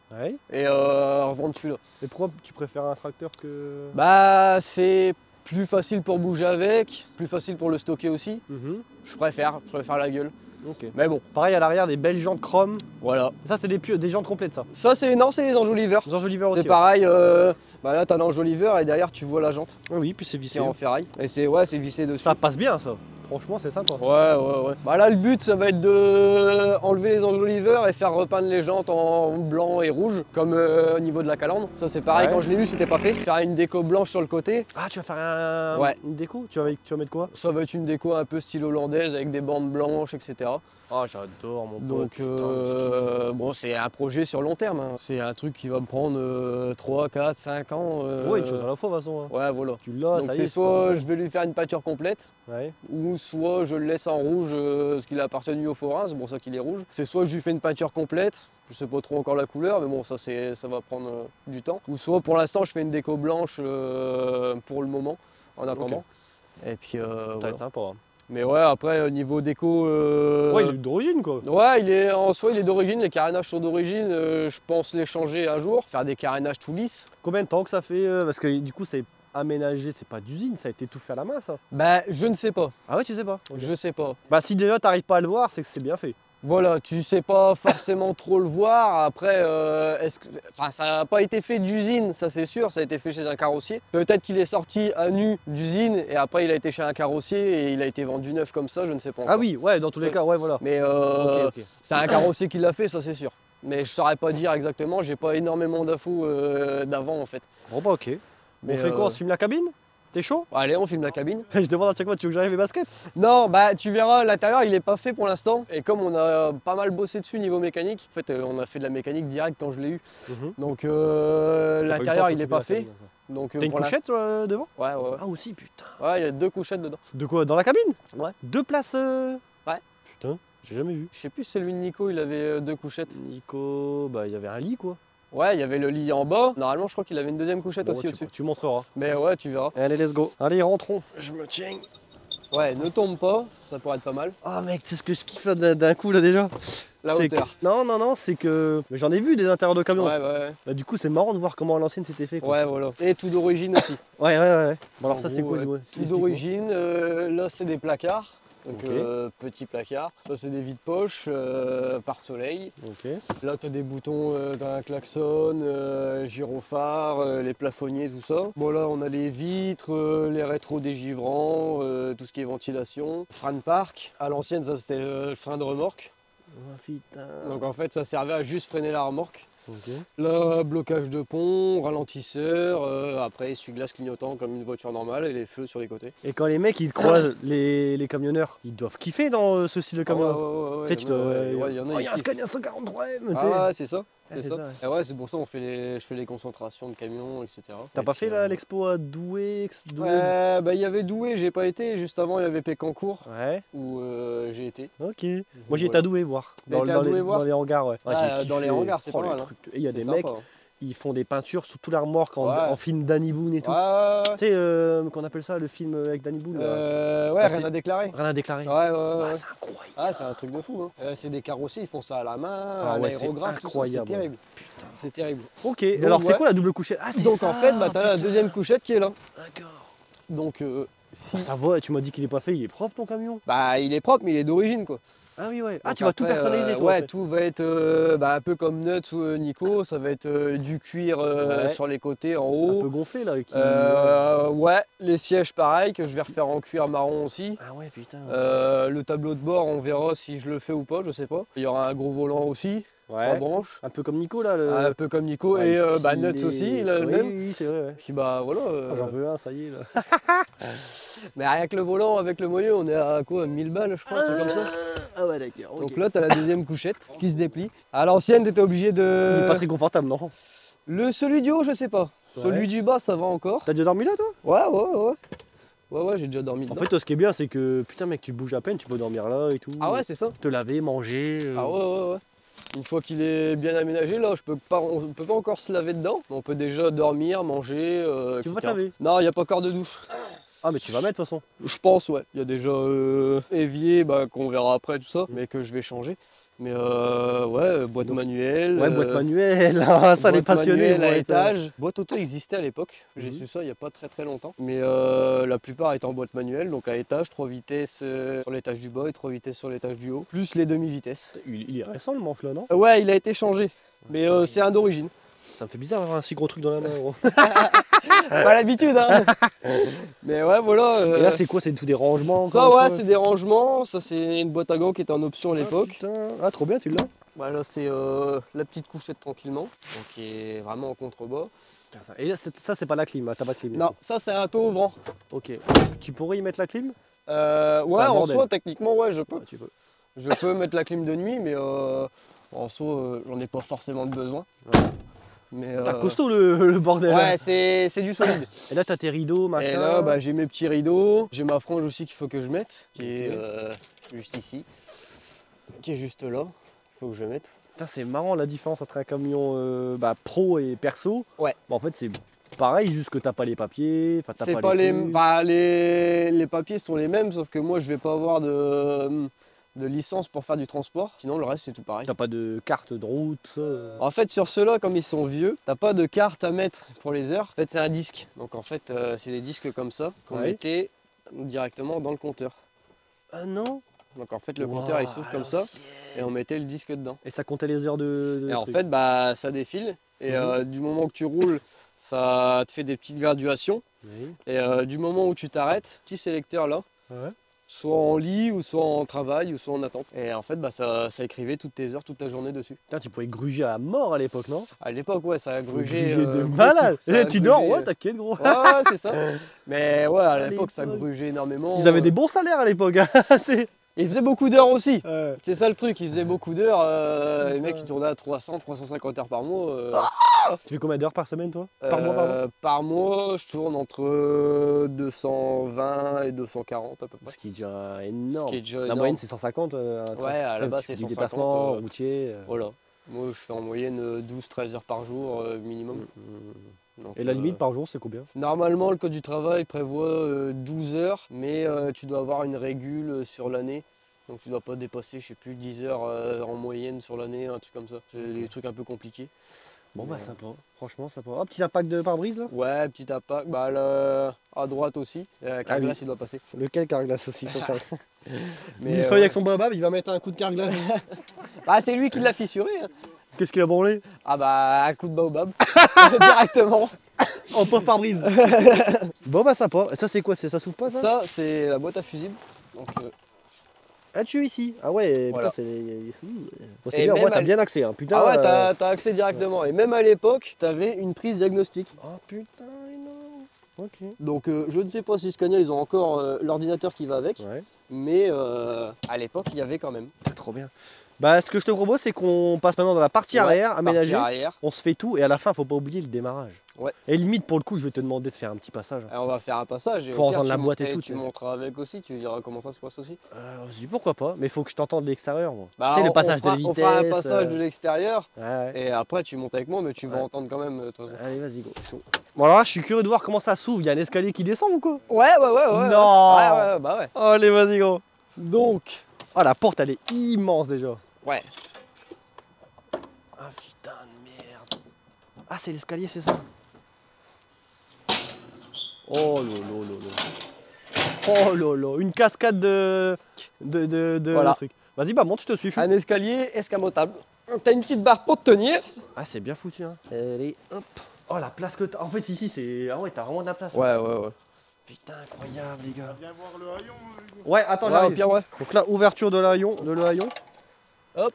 [SPEAKER 2] Ouais.
[SPEAKER 1] et euh, revendre celui-là.
[SPEAKER 2] Et pourquoi tu préfères un tracteur que...
[SPEAKER 1] Bah c'est plus facile pour bouger avec, plus facile pour le stocker aussi.
[SPEAKER 2] Mhm.
[SPEAKER 1] Je préfère, je préfère la gueule.
[SPEAKER 2] Ok.
[SPEAKER 1] Mais bon,
[SPEAKER 2] Pareil à l'arrière, des belles jantes chrome.
[SPEAKER 1] voilà.
[SPEAKER 2] Ça, c'est des, pu- des jantes complètes, ça.
[SPEAKER 1] Ça c'est, non, c'est les enjoliveurs.
[SPEAKER 2] Les enjoliveurs aussi.
[SPEAKER 1] C'est pareil, euh, bah là t'as l'enjoliveur et derrière tu vois la jante
[SPEAKER 2] Ouais. Ah oui, puis c'est
[SPEAKER 1] qui
[SPEAKER 2] vissé.
[SPEAKER 1] est en ferraille. Et c'est, ouais, c'est vissé dessus.
[SPEAKER 2] Ça passe bien, ça. Franchement, c'est sympa.
[SPEAKER 1] Ouais, ouais, ouais. Bah là, le but, ça va être de enlever les enjoliveurs et faire repeindre les jantes en blanc et rouge, comme euh, au niveau de la calandre. Ça, c'est pareil,
[SPEAKER 2] Ouais.
[SPEAKER 1] quand je l'ai lu, c'était pas fait. Faire une déco blanche sur le côté.
[SPEAKER 2] Ah, tu vas faire un...
[SPEAKER 1] Ouais.
[SPEAKER 2] une déco tu vas, tu vas mettre quoi?
[SPEAKER 1] Ça va être une déco un peu style hollandaise avec des bandes blanches, et cetera.
[SPEAKER 2] Ah, j'adore, mon pote.
[SPEAKER 1] Donc,
[SPEAKER 2] Putain,
[SPEAKER 1] euh, bon, c'est un projet sur long terme. Hein. C'est un truc qui va me prendre euh, trois, quatre, cinq ans.
[SPEAKER 2] je
[SPEAKER 1] euh,
[SPEAKER 2] kiffe. Ouais, une chose à la fois, de toute façon. hein.
[SPEAKER 1] Ouais, voilà.
[SPEAKER 2] Tu l'as,
[SPEAKER 1] Donc
[SPEAKER 2] ça y
[SPEAKER 1] c'est
[SPEAKER 2] est.
[SPEAKER 1] soit je vais lui faire une pâture complète,
[SPEAKER 2] Ouais.
[SPEAKER 1] ou soit je le laisse en rouge, euh, ce qu'il a appartenu au forain, c'est pour ça qu'il est rouge. C'est soit je lui fais une peinture complète, je sais pas trop encore la couleur, mais bon, ça, c'est, ça va prendre euh, du temps. Ou soit pour l'instant, je fais une déco blanche euh, pour le moment, en attendant. Et puis, euh,
[SPEAKER 2] Ça va
[SPEAKER 1] voilà.
[SPEAKER 2] être sympa. hein.
[SPEAKER 1] Mais ouais, après, au niveau déco. euh,
[SPEAKER 2] Ouais, il est d'origine, quoi.
[SPEAKER 1] Ouais, il est en soi, il est d'origine, les carénages sont d'origine. euh, je pense les changer un jour, faire des carénages tout lisses.
[SPEAKER 2] Combien de temps que ça fait euh, Parce que du coup, c'est aménagé, c'est pas d'usine, ça a été tout fait à la main, ça.
[SPEAKER 1] Bah, je ne sais pas.
[SPEAKER 2] Ah ouais, tu sais pas. Ok.
[SPEAKER 1] Je sais pas.
[SPEAKER 2] Bah, si déjà t'arrives pas à le voir, c'est que c'est bien fait.
[SPEAKER 1] Voilà, tu sais pas forcément trop le voir. Après, euh, est-ce que, enfin, ça n'a pas été fait d'usine, ça c'est sûr. Ça a été fait chez un carrossier. Peut-être qu'il est sorti à nu d'usine et après il a été chez un carrossier et il a été vendu neuf comme ça. Je ne sais pas.
[SPEAKER 2] Ah
[SPEAKER 1] encore.
[SPEAKER 2] oui, ouais, dans tous les
[SPEAKER 1] C'est-
[SPEAKER 2] cas, ouais, voilà.
[SPEAKER 1] Mais euh,
[SPEAKER 2] Ok, ok.
[SPEAKER 1] c'est un carrossier qui l'a fait, ça c'est sûr. Mais je saurais pas dire exactement. J'ai pas énormément d'infos euh, d'avant en fait.
[SPEAKER 2] Bon, bah, ok.
[SPEAKER 1] Mais
[SPEAKER 2] on fait quoi
[SPEAKER 1] euh,
[SPEAKER 2] On se filme la cabine T'es chaud?
[SPEAKER 1] Allez, on filme la cabine.
[SPEAKER 2] Je demande à chaque fois, tu veux que j'arrive mes baskets?
[SPEAKER 1] Non, bah tu verras, l'intérieur il est pas fait pour l'instant. Et comme on a pas mal bossé dessus niveau mécanique, en fait euh, on a fait de la mécanique directe quand je l'ai eu.
[SPEAKER 2] Mhm.
[SPEAKER 1] Donc euh,
[SPEAKER 2] T'as pas eu le
[SPEAKER 1] l'intérieur
[SPEAKER 2] temps de
[SPEAKER 1] il est
[SPEAKER 2] t'occuper
[SPEAKER 1] pas
[SPEAKER 2] de la
[SPEAKER 1] fait.
[SPEAKER 2] cabine, quoi.
[SPEAKER 1] Donc euh,
[SPEAKER 2] T'as une
[SPEAKER 1] pour l'instant-
[SPEAKER 2] couchette euh, devant?
[SPEAKER 1] Ouais, ouais, ouais.
[SPEAKER 2] Ah aussi, putain.
[SPEAKER 1] Ouais, il y a deux couchettes dedans.
[SPEAKER 2] De quoi? Dans la cabine?
[SPEAKER 1] Ouais.
[SPEAKER 2] Deux places euh...
[SPEAKER 1] Ouais.
[SPEAKER 2] Putain, j'ai jamais vu.
[SPEAKER 1] Je sais plus si celui de Nico il avait euh, deux couchettes.
[SPEAKER 2] Nico, bah il y avait un lit quoi.
[SPEAKER 1] Ouais, il y avait le lit en bas. Normalement je crois qu'il avait une deuxième couchette
[SPEAKER 2] Bon,
[SPEAKER 1] aussi
[SPEAKER 2] tu,
[SPEAKER 1] au-dessus.
[SPEAKER 2] tu montreras.
[SPEAKER 1] Mais ouais, tu verras.
[SPEAKER 2] Allez, let's go. Allez, rentrons. Je me tiens.
[SPEAKER 1] Ouais, ne tombe pas, ça pourrait être pas mal.
[SPEAKER 2] Ah mec, c'est ce que je kiffe là d'un d'un coup là déjà.
[SPEAKER 1] La
[SPEAKER 2] C'est
[SPEAKER 1] hauteur.
[SPEAKER 2] que- Non, non, non, c'est que. Mais j'en ai vu des intérieurs de camions.
[SPEAKER 1] Ouais, ouais,
[SPEAKER 2] Bah, du coup, c'est marrant de voir comment à l'ancienne c'était fait.
[SPEAKER 1] ouais.
[SPEAKER 2] Quoi.
[SPEAKER 1] Ouais, voilà. Et tout d'origine aussi.
[SPEAKER 2] Ouais, ouais, ouais. ouais. Bon, alors
[SPEAKER 1] En
[SPEAKER 2] ça, c'est
[SPEAKER 1] gros,
[SPEAKER 2] quoi
[SPEAKER 1] ouais,
[SPEAKER 2] ouais.
[SPEAKER 1] Tout d'origine. euh, là, c'est des placards. Donc,
[SPEAKER 2] Ok.
[SPEAKER 1] euh, petits placards. Ça, c'est des vides-poches euh, par soleil.
[SPEAKER 2] Ok.
[SPEAKER 1] Là, tu as des boutons, euh, t'as un klaxon, euh, gyrophare, euh, les plafonniers, tout ça. Bon, là, on a les vitres, euh, les rétro-dégivrants, euh, tout ce qui est ventilation. Frein de parc. À l'ancienne, ça, c'était le frein de remorque.
[SPEAKER 2] Oh, putain.
[SPEAKER 1] Donc, en fait, ça servait à juste freiner la remorque.
[SPEAKER 2] Ok.
[SPEAKER 1] Là, blocage de pont, ralentisseur, euh, après essuie-glace clignotant comme une voiture normale et les feux sur les côtés.
[SPEAKER 2] Et quand les mecs ils croisent les, les camionneurs, ils doivent kiffer dans euh, ce style de camion.
[SPEAKER 1] Ah ouais, ouais, ouais,
[SPEAKER 2] Tu sais, tu
[SPEAKER 1] ouais,
[SPEAKER 2] dois.
[SPEAKER 1] ouais, ouais, il y en a,
[SPEAKER 2] Oh,
[SPEAKER 1] ils
[SPEAKER 2] il y a un
[SPEAKER 1] kiffent.
[SPEAKER 2] Scania cent quarante-trois M. tu sais.
[SPEAKER 1] Ah ouais, c'est ça.
[SPEAKER 2] Ah,
[SPEAKER 1] C'est
[SPEAKER 2] c'est
[SPEAKER 1] ça.
[SPEAKER 2] ça, ouais.
[SPEAKER 1] Et ouais, c'est pour ça on fait les, je fais les concentrations de camions, et cetera.
[SPEAKER 2] T'as
[SPEAKER 1] Et
[SPEAKER 2] pas
[SPEAKER 1] puis,
[SPEAKER 2] fait là,
[SPEAKER 1] euh,
[SPEAKER 2] l'expo à Douai, ex- Douai
[SPEAKER 1] Ouais, bah il y avait Douai, j'ai pas été. Juste avant, il y avait Pécancourt
[SPEAKER 2] Ouais,
[SPEAKER 1] où euh, j'ai été.
[SPEAKER 2] ok. Moi j'ai été
[SPEAKER 1] Voilà.
[SPEAKER 2] à Douai voir.
[SPEAKER 1] T'as
[SPEAKER 2] Dans,
[SPEAKER 1] été à
[SPEAKER 2] dans les,
[SPEAKER 1] Douai voir
[SPEAKER 2] dans les hangars, ouais. Ouais,
[SPEAKER 1] Ah,
[SPEAKER 2] j'ai
[SPEAKER 1] dans les
[SPEAKER 2] kiffé.
[SPEAKER 1] hangars, c'est
[SPEAKER 2] Oh,
[SPEAKER 1] pas
[SPEAKER 2] les
[SPEAKER 1] mal, hein.
[SPEAKER 2] trucs. Et il y a
[SPEAKER 1] C'est
[SPEAKER 2] des
[SPEAKER 1] sympa,
[SPEAKER 2] mecs,
[SPEAKER 1] hein.
[SPEAKER 2] ils font des peintures sur tout la remorque en,
[SPEAKER 1] Ouais.
[SPEAKER 2] en film Danny Boone et tout.
[SPEAKER 1] Ouais, ouais, ouais.
[SPEAKER 2] Tu sais, euh, qu'on appelle ça le film avec Danny Boone là.
[SPEAKER 1] Euh, ouais,
[SPEAKER 2] Ah,
[SPEAKER 1] rien
[SPEAKER 2] c'est-
[SPEAKER 1] à déclarer.
[SPEAKER 2] Rien à déclarer.
[SPEAKER 1] Ouais, ouais, ouais.
[SPEAKER 2] Ah,
[SPEAKER 1] ouais.
[SPEAKER 2] c'est incroyable.
[SPEAKER 1] Ah, c'est un truc de fou. Hein. Euh, c'est des carrossiers, ils font ça à la main,
[SPEAKER 2] Ah
[SPEAKER 1] à
[SPEAKER 2] ouais, c'est
[SPEAKER 1] l'aérographe, tout ça, c'est
[SPEAKER 2] incroyable.
[SPEAKER 1] terrible. C'est terrible.
[SPEAKER 2] Ok,
[SPEAKER 1] Donc,
[SPEAKER 2] alors c'est
[SPEAKER 1] ouais.
[SPEAKER 2] quoi la double couchette? Ah, c'est
[SPEAKER 1] Donc
[SPEAKER 2] ça,
[SPEAKER 1] en fait, bah, t'as la
[SPEAKER 2] putain.
[SPEAKER 1] deuxième couchette qui est là.
[SPEAKER 2] D'accord.
[SPEAKER 1] Donc euh, si.
[SPEAKER 2] Ah, ça va, tu m'as dit qu'il est pas fait, il est propre ton camion.
[SPEAKER 1] Bah il est propre, mais il est d'origine quoi.
[SPEAKER 2] Ah oui, ouais. Ah,
[SPEAKER 1] Donc
[SPEAKER 2] tu vas tout
[SPEAKER 1] après,
[SPEAKER 2] personnaliser
[SPEAKER 1] euh,
[SPEAKER 2] toi. en
[SPEAKER 1] Ouais,
[SPEAKER 2] fait.
[SPEAKER 1] tout va être euh, bah, un peu comme Nuts ou euh, Nico, ça va être euh, du cuir euh,
[SPEAKER 2] Ouais.
[SPEAKER 1] sur les côtés en
[SPEAKER 2] Un
[SPEAKER 1] haut.
[SPEAKER 2] peu gonflé là. Qui...
[SPEAKER 1] Euh, ouais, les sièges pareil que je vais refaire en cuir marron aussi.
[SPEAKER 2] Ah ouais, putain.
[SPEAKER 1] Euh, le tableau de bord, on verra si je le fais ou pas, je sais pas. Il y aura un gros volant aussi, trois
[SPEAKER 2] Ouais.
[SPEAKER 1] branches.
[SPEAKER 2] Un peu comme Nico là. Le...
[SPEAKER 1] Un peu comme Nico
[SPEAKER 2] Ouais,
[SPEAKER 1] et euh, bah,
[SPEAKER 2] stylé.
[SPEAKER 1] Nuts aussi, il a le
[SPEAKER 2] oui,
[SPEAKER 1] même.
[SPEAKER 2] Oui, c'est vrai, ouais.
[SPEAKER 1] Puis bah voilà. euh,
[SPEAKER 2] Ah, j'en veux un, ça y est là.
[SPEAKER 1] Mais rien que le volant avec le moyeu, on est à quoi mille balles, je crois, un truc comme ça.
[SPEAKER 2] Ah ouais, d'accord.
[SPEAKER 1] Donc
[SPEAKER 2] ok.
[SPEAKER 1] là, t'as la deuxième couchette qui se déplie. À l'ancienne, t'étais obligé
[SPEAKER 2] Il est
[SPEAKER 1] de.
[SPEAKER 2] pas très confortable, non?
[SPEAKER 1] Le celui du haut, je sais pas.
[SPEAKER 2] Ouais.
[SPEAKER 1] Celui du bas, ça va encore.
[SPEAKER 2] T'as déjà dormi là toi?
[SPEAKER 1] Ouais, ouais, ouais. Ouais, ouais, j'ai déjà dormi
[SPEAKER 2] En
[SPEAKER 1] dedans.
[SPEAKER 2] fait, toi, ce qui est bien, c'est que putain, mec, tu bouges à peine, tu peux dormir là et tout.
[SPEAKER 1] Ah ouais, c'est ça.
[SPEAKER 2] Te laver, manger. euh,
[SPEAKER 1] Ah ouais, ouais, ouais. Une fois qu'il est bien aménagé, là, je peux pas, on peut pas encore se laver dedans. Mais on peut déjà dormir, manger. Euh,
[SPEAKER 2] Tu
[SPEAKER 1] et
[SPEAKER 2] vas te
[SPEAKER 1] cetera.
[SPEAKER 2] laver?
[SPEAKER 1] Non, il n'y a pas encore de douche.
[SPEAKER 2] Ah, mais tu vas mettre de toute façon.
[SPEAKER 1] Je pense, ouais. Il y a déjà euh, évier, bah, qu'on verra après, tout ça, mais que je vais changer. Mais euh, ouais, boîte
[SPEAKER 2] Donc,
[SPEAKER 1] manuelle.
[SPEAKER 2] Ouais, boîte
[SPEAKER 1] euh,
[SPEAKER 2] manuelle, hein, ça les
[SPEAKER 1] boîte
[SPEAKER 2] passionnés.
[SPEAKER 1] manuelle à
[SPEAKER 2] vont être, euh,
[SPEAKER 1] étage. Boîte auto existait à l'époque, j'ai
[SPEAKER 2] Mhm.
[SPEAKER 1] su ça il n'y a pas très très longtemps. Mais euh, la plupart étaient en boîte manuelle, donc à étage, trois vitesses euh, sur l'étage du bas et trois vitesses sur l'étage du haut, plus les demi-vitesses.
[SPEAKER 2] Il, il est récent le manche là, non?
[SPEAKER 1] Euh, Ouais, il a été changé, mais euh, c'est un d'origine.
[SPEAKER 2] Ça me fait bizarre d'avoir un si gros truc dans la main. gros.
[SPEAKER 1] Pas l'habitude, hein. Mais ouais, voilà. euh,
[SPEAKER 2] Et là, c'est quoi? C'est tout des rangements?
[SPEAKER 1] ça,
[SPEAKER 2] encore une
[SPEAKER 1] ouais,
[SPEAKER 2] fois
[SPEAKER 1] c'est des rangements. Ça, c'est une boîte à gants qui était en option à
[SPEAKER 2] Ah,
[SPEAKER 1] l'époque.
[SPEAKER 2] putain. Ah, trop bien, tu l'as?
[SPEAKER 1] Bah, là, c'est euh, la petite couchette tranquillement, donc qui est vraiment en contrebas.
[SPEAKER 2] Putain, ça- Et là, c'est- ça, c'est pas la clim, hein, t'as pas de clim.
[SPEAKER 1] Non, ça, c'est un taux ouvrant.
[SPEAKER 2] Ok. Tu pourrais y mettre la clim?
[SPEAKER 1] Euh, ouais,
[SPEAKER 2] un
[SPEAKER 1] en
[SPEAKER 2] bordel.
[SPEAKER 1] soi, techniquement, ouais, je peux.
[SPEAKER 2] Ouais, tu peux.
[SPEAKER 1] Je peux mettre la clim de nuit, mais euh, en soi, euh, j'en ai pas forcément de besoin.
[SPEAKER 2] Ouais.
[SPEAKER 1] Mais
[SPEAKER 2] T'as
[SPEAKER 1] euh,
[SPEAKER 2] costaud le, le bordel. hein.
[SPEAKER 1] ouais, c'est c'est du solide.
[SPEAKER 2] Et là, t'as tes rideaux, machin.
[SPEAKER 1] Et là, bah, j'ai mes petits rideaux, j'ai ma frange aussi qu'il faut que je mette, qui est
[SPEAKER 2] Ok.
[SPEAKER 1] euh, juste ici, qui est juste là. Il faut que je mette.
[SPEAKER 2] Putain, c'est marrant la différence entre un camion euh, bah, pro et perso.
[SPEAKER 1] Ouais.
[SPEAKER 2] Bah, en fait, c'est pareil, juste que t'as pas les papiers. Enfin, t'as
[SPEAKER 1] C'est
[SPEAKER 2] pas,
[SPEAKER 1] pas les,
[SPEAKER 2] trucs.
[SPEAKER 1] bah, les les papiers sont les mêmes, sauf que moi, je vais pas avoir de de licence pour faire du transport. Sinon, le reste, c'est tout pareil.
[SPEAKER 2] T'as pas de carte de route, tout ça.
[SPEAKER 1] En fait, sur ceux-là, comme ils sont vieux, t'as pas de carte à mettre pour les heures. En fait, c'est un disque. Donc, en fait, euh, c'est des disques comme ça qu'on
[SPEAKER 2] Ouais.
[SPEAKER 1] mettait directement dans le compteur.
[SPEAKER 2] Ah non.
[SPEAKER 1] Donc, en fait, le compteur, il
[SPEAKER 2] Waouh,
[SPEAKER 1] s'ouvre
[SPEAKER 2] à
[SPEAKER 1] comme ça
[SPEAKER 2] l'ancienne.
[SPEAKER 1] et on mettait le disque dedans.
[SPEAKER 2] Et ça comptait les heures de. de
[SPEAKER 1] Et en
[SPEAKER 2] truc.
[SPEAKER 1] fait, bah, ça défile. Et
[SPEAKER 2] Mhm.
[SPEAKER 1] euh, du moment que tu roules, ça te fait des petites graduations.
[SPEAKER 2] Oui.
[SPEAKER 1] Et euh, du moment où tu t'arrêtes, petit sélecteur là,
[SPEAKER 2] Ouais.
[SPEAKER 1] soit en lit, ou soit en travail, ou soit en attente. Et en fait, bah, ça, ça écrivait toutes tes heures, toute ta journée dessus.
[SPEAKER 2] Putain, tu pouvais gruger à mort à l'époque, non?
[SPEAKER 1] À l'époque, ouais, ça a grugé.
[SPEAKER 2] Gruger
[SPEAKER 1] euh,
[SPEAKER 2] de
[SPEAKER 1] beaucoup.
[SPEAKER 2] malade.
[SPEAKER 1] Ça a
[SPEAKER 2] Eh, tu dors,
[SPEAKER 1] grugé,
[SPEAKER 2] ouais,
[SPEAKER 1] euh,
[SPEAKER 2] t'inquiète, gros.
[SPEAKER 1] Ouais, ouais, c'est ça. Mais ouais, à
[SPEAKER 2] À
[SPEAKER 1] l'époque, ça
[SPEAKER 2] l'époque.
[SPEAKER 1] grugeait énormément.
[SPEAKER 2] Ils avaient des bons salaires à l'époque. hein. C'est-
[SPEAKER 1] Ils faisaient beaucoup d'heures aussi.
[SPEAKER 2] Ouais.
[SPEAKER 1] C'est ça le truc, ils faisaient beaucoup d'heures. euh, les mecs,
[SPEAKER 2] Putain.
[SPEAKER 1] ils tournaient à trois cents, trois cent cinquante heures par mois. euh,
[SPEAKER 2] Tu fais combien d'heures par semaine, toi? Par mois,
[SPEAKER 1] euh,
[SPEAKER 2] pardon?
[SPEAKER 1] Par mois, je tourne entre deux cent vingt et deux cent quarante à peu près.
[SPEAKER 2] Ce qui est déjà énorme.
[SPEAKER 1] Ce qui est déjà
[SPEAKER 2] La
[SPEAKER 1] énorme.
[SPEAKER 2] moyenne, c'est cent cinquante. euh, un train.
[SPEAKER 1] Ouais, à la
[SPEAKER 2] Ouais,
[SPEAKER 1] base,
[SPEAKER 2] tu
[SPEAKER 1] c'est
[SPEAKER 2] fais
[SPEAKER 1] cent
[SPEAKER 2] du
[SPEAKER 1] cinquante.
[SPEAKER 2] déplacement
[SPEAKER 1] euh,
[SPEAKER 2] routier. euh.
[SPEAKER 1] Voilà. Moi, je fais en moyenne douze treize heures par jour euh, minimum.
[SPEAKER 2] Mm.
[SPEAKER 1] Donc,
[SPEAKER 2] Et la
[SPEAKER 1] euh,
[SPEAKER 2] limite par jour, c'est combien?
[SPEAKER 1] Normalement, le code du travail prévoit euh, douze heures, mais euh, tu dois avoir une régule euh, sur l'année. Donc tu dois pas dépasser, je sais plus, dix heures euh, en moyenne sur l'année, un truc comme ça. C'est des trucs un peu compliqués.
[SPEAKER 2] Bon, bah,
[SPEAKER 1] Ouais.
[SPEAKER 2] sympa. Franchement, sympa. Oh, petit impact de pare-brise, là?
[SPEAKER 1] Ouais, petit impact. Bah, là, à droite aussi. Euh, Carglass,
[SPEAKER 2] oui.
[SPEAKER 1] il doit passer.
[SPEAKER 2] Lequel carglass aussi, faut faire.
[SPEAKER 1] Mais,
[SPEAKER 2] Une
[SPEAKER 1] euh,
[SPEAKER 2] feuille avec son baobab, il va mettre un coup de carglass.
[SPEAKER 1] bah, c'est lui qui l'a fissuré. hein.
[SPEAKER 2] Qu'est-ce qu'il a branlé?
[SPEAKER 1] Ah bah, un coup de baobab. Directement.
[SPEAKER 2] En pauvre pare-brise. Bon, bah, sympa. Et ça, c'est quoi? C'est- Ça s'ouvre pas, ça?
[SPEAKER 1] Ça, c'est la boîte à fusible. Donc, euh,
[SPEAKER 2] Ah, tu es ici. Ah ouais,
[SPEAKER 1] Voilà.
[SPEAKER 2] putain, c'est. Bon, c'est
[SPEAKER 1] Et
[SPEAKER 2] bien,
[SPEAKER 1] même
[SPEAKER 2] ouais, t'as
[SPEAKER 1] à l-
[SPEAKER 2] bien accès. Hein. Putain.
[SPEAKER 1] ah ouais,
[SPEAKER 2] euh,
[SPEAKER 1] t'as t'as accès directement. Et même à l'époque, t'avais une prise diagnostique.
[SPEAKER 2] Oh putain, énorme. Ok.
[SPEAKER 1] Donc euh, je ne sais pas si Scania ils ont encore euh, l'ordinateur qui va avec,
[SPEAKER 2] Ouais.
[SPEAKER 1] mais euh, à l'époque il y avait quand même.
[SPEAKER 2] Trop bien. Bah, ce que je te propose, c'est qu'on passe maintenant dans la partie
[SPEAKER 1] Ouais,
[SPEAKER 2] arrière,
[SPEAKER 1] partie
[SPEAKER 2] aménagée.
[SPEAKER 1] arrière.
[SPEAKER 2] On se fait tout et à la fin, faut pas oublier le démarrage.
[SPEAKER 1] Ouais.
[SPEAKER 2] Et limite, pour le coup, je vais te demander de faire un petit passage.
[SPEAKER 1] Et on va faire un passage. Et
[SPEAKER 2] Pour
[SPEAKER 1] au pire,
[SPEAKER 2] entendre
[SPEAKER 1] tu
[SPEAKER 2] la boîte et
[SPEAKER 1] monteras-
[SPEAKER 2] tout,
[SPEAKER 1] Tu
[SPEAKER 2] tu sais.
[SPEAKER 1] monteras avec aussi, tu diras comment ça se passe aussi.
[SPEAKER 2] Euh, je dis pourquoi pas, mais il faut que je t'entende de l'extérieur, moi.
[SPEAKER 1] Bah,
[SPEAKER 2] tu sais,
[SPEAKER 1] on-
[SPEAKER 2] le passage
[SPEAKER 1] on fera,
[SPEAKER 2] de vitesse.
[SPEAKER 1] On fera un passage
[SPEAKER 2] euh,
[SPEAKER 1] de l'extérieur
[SPEAKER 2] Ouais, ouais.
[SPEAKER 1] et après tu montes avec moi, mais tu vas
[SPEAKER 2] Ouais.
[SPEAKER 1] entendre quand même. euh, de toute façon.
[SPEAKER 2] Allez, vas-y, go. Bon, alors là, je suis curieux de voir comment ça s'ouvre. Il y a un escalier qui descend ou quoi?
[SPEAKER 1] Ouais, ouais, ouais, ouais.
[SPEAKER 2] Non.
[SPEAKER 1] Ouais, ouais, ouais, bah ouais.
[SPEAKER 2] Allez, vas-y, gros.
[SPEAKER 1] Donc,
[SPEAKER 2] Ah, la porte, elle est immense déjà.
[SPEAKER 1] ouais.
[SPEAKER 2] Ah, putain de merde. Ah, c'est l'escalier, c'est ça? Oh lolo lolo. Oh lolo. Une cascade de. de. de. de
[SPEAKER 1] Voilà.
[SPEAKER 2] trucs. Vas-y, bah monte, je te suis.
[SPEAKER 1] Un escalier escamotable. T'as une petite barre pour te tenir.
[SPEAKER 2] Ah, c'est bien foutu, hein. Allez, hop. Oh, la place que t'as. En fait, ici, c'est. Ah ouais, t'as vraiment de la place.
[SPEAKER 1] Ouais, ouais, ouais.
[SPEAKER 2] Putain, incroyable, les gars.
[SPEAKER 3] Viens voir le haillon. Hugo.
[SPEAKER 2] Ouais, attends,
[SPEAKER 1] Ouais,
[SPEAKER 2] j'arrive.
[SPEAKER 1] au pire, ouais.
[SPEAKER 2] Donc là, ouverture de l'haillon. De le haillon.
[SPEAKER 1] Hop.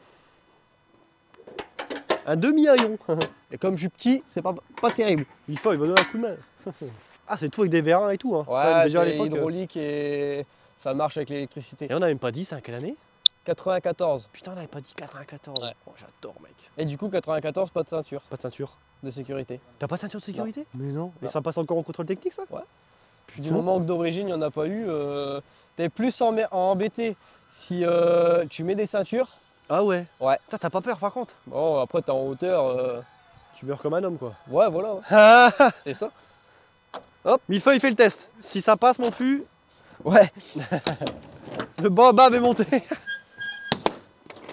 [SPEAKER 2] Un demi-haillon.
[SPEAKER 1] Et comme je suis petit, c'est pas, pas terrible.
[SPEAKER 2] Il faut, il va donner un coup de main. Ah, c'est tout avec des vérins et tout, hein. Quand même,
[SPEAKER 1] Ouais,
[SPEAKER 2] déjà à
[SPEAKER 1] c'est
[SPEAKER 2] l'époque. euh.
[SPEAKER 1] hydraulique et ça marche avec l'électricité.
[SPEAKER 2] Et on n'a même pas dit, c'est à quelle année?
[SPEAKER 1] quatre-vingt-quatorze.
[SPEAKER 2] Putain, on n'avait pas dit quatre-vingt-quatorze.
[SPEAKER 1] Ouais.
[SPEAKER 2] Oh, j'adore, mec.
[SPEAKER 1] Et du coup, quatre-vingt-quatorze, pas de ceinture
[SPEAKER 2] Pas de ceinture.
[SPEAKER 1] de sécurité.
[SPEAKER 2] T'as pas de ceinture de sécurité? Mais non. Et
[SPEAKER 1] Non.
[SPEAKER 2] ça passe encore en contrôle technique, ça?
[SPEAKER 1] Du moment que d'origine, il n'y en a pas eu, euh, t'es plus emmê- embêté si euh, tu mets des ceintures.
[SPEAKER 2] Ah ouais?
[SPEAKER 1] Ouais.
[SPEAKER 2] Putain, t'as pas peur par contre?
[SPEAKER 1] Bon, après, t'es en hauteur. euh,
[SPEAKER 2] Tu meurs comme un homme, quoi.
[SPEAKER 1] Ouais, voilà, ouais.
[SPEAKER 2] Ah
[SPEAKER 1] C'est ça.
[SPEAKER 2] Millefeuille fait le test. Si ça passe, mon fût,
[SPEAKER 1] Ouais.
[SPEAKER 2] le baobab est monté.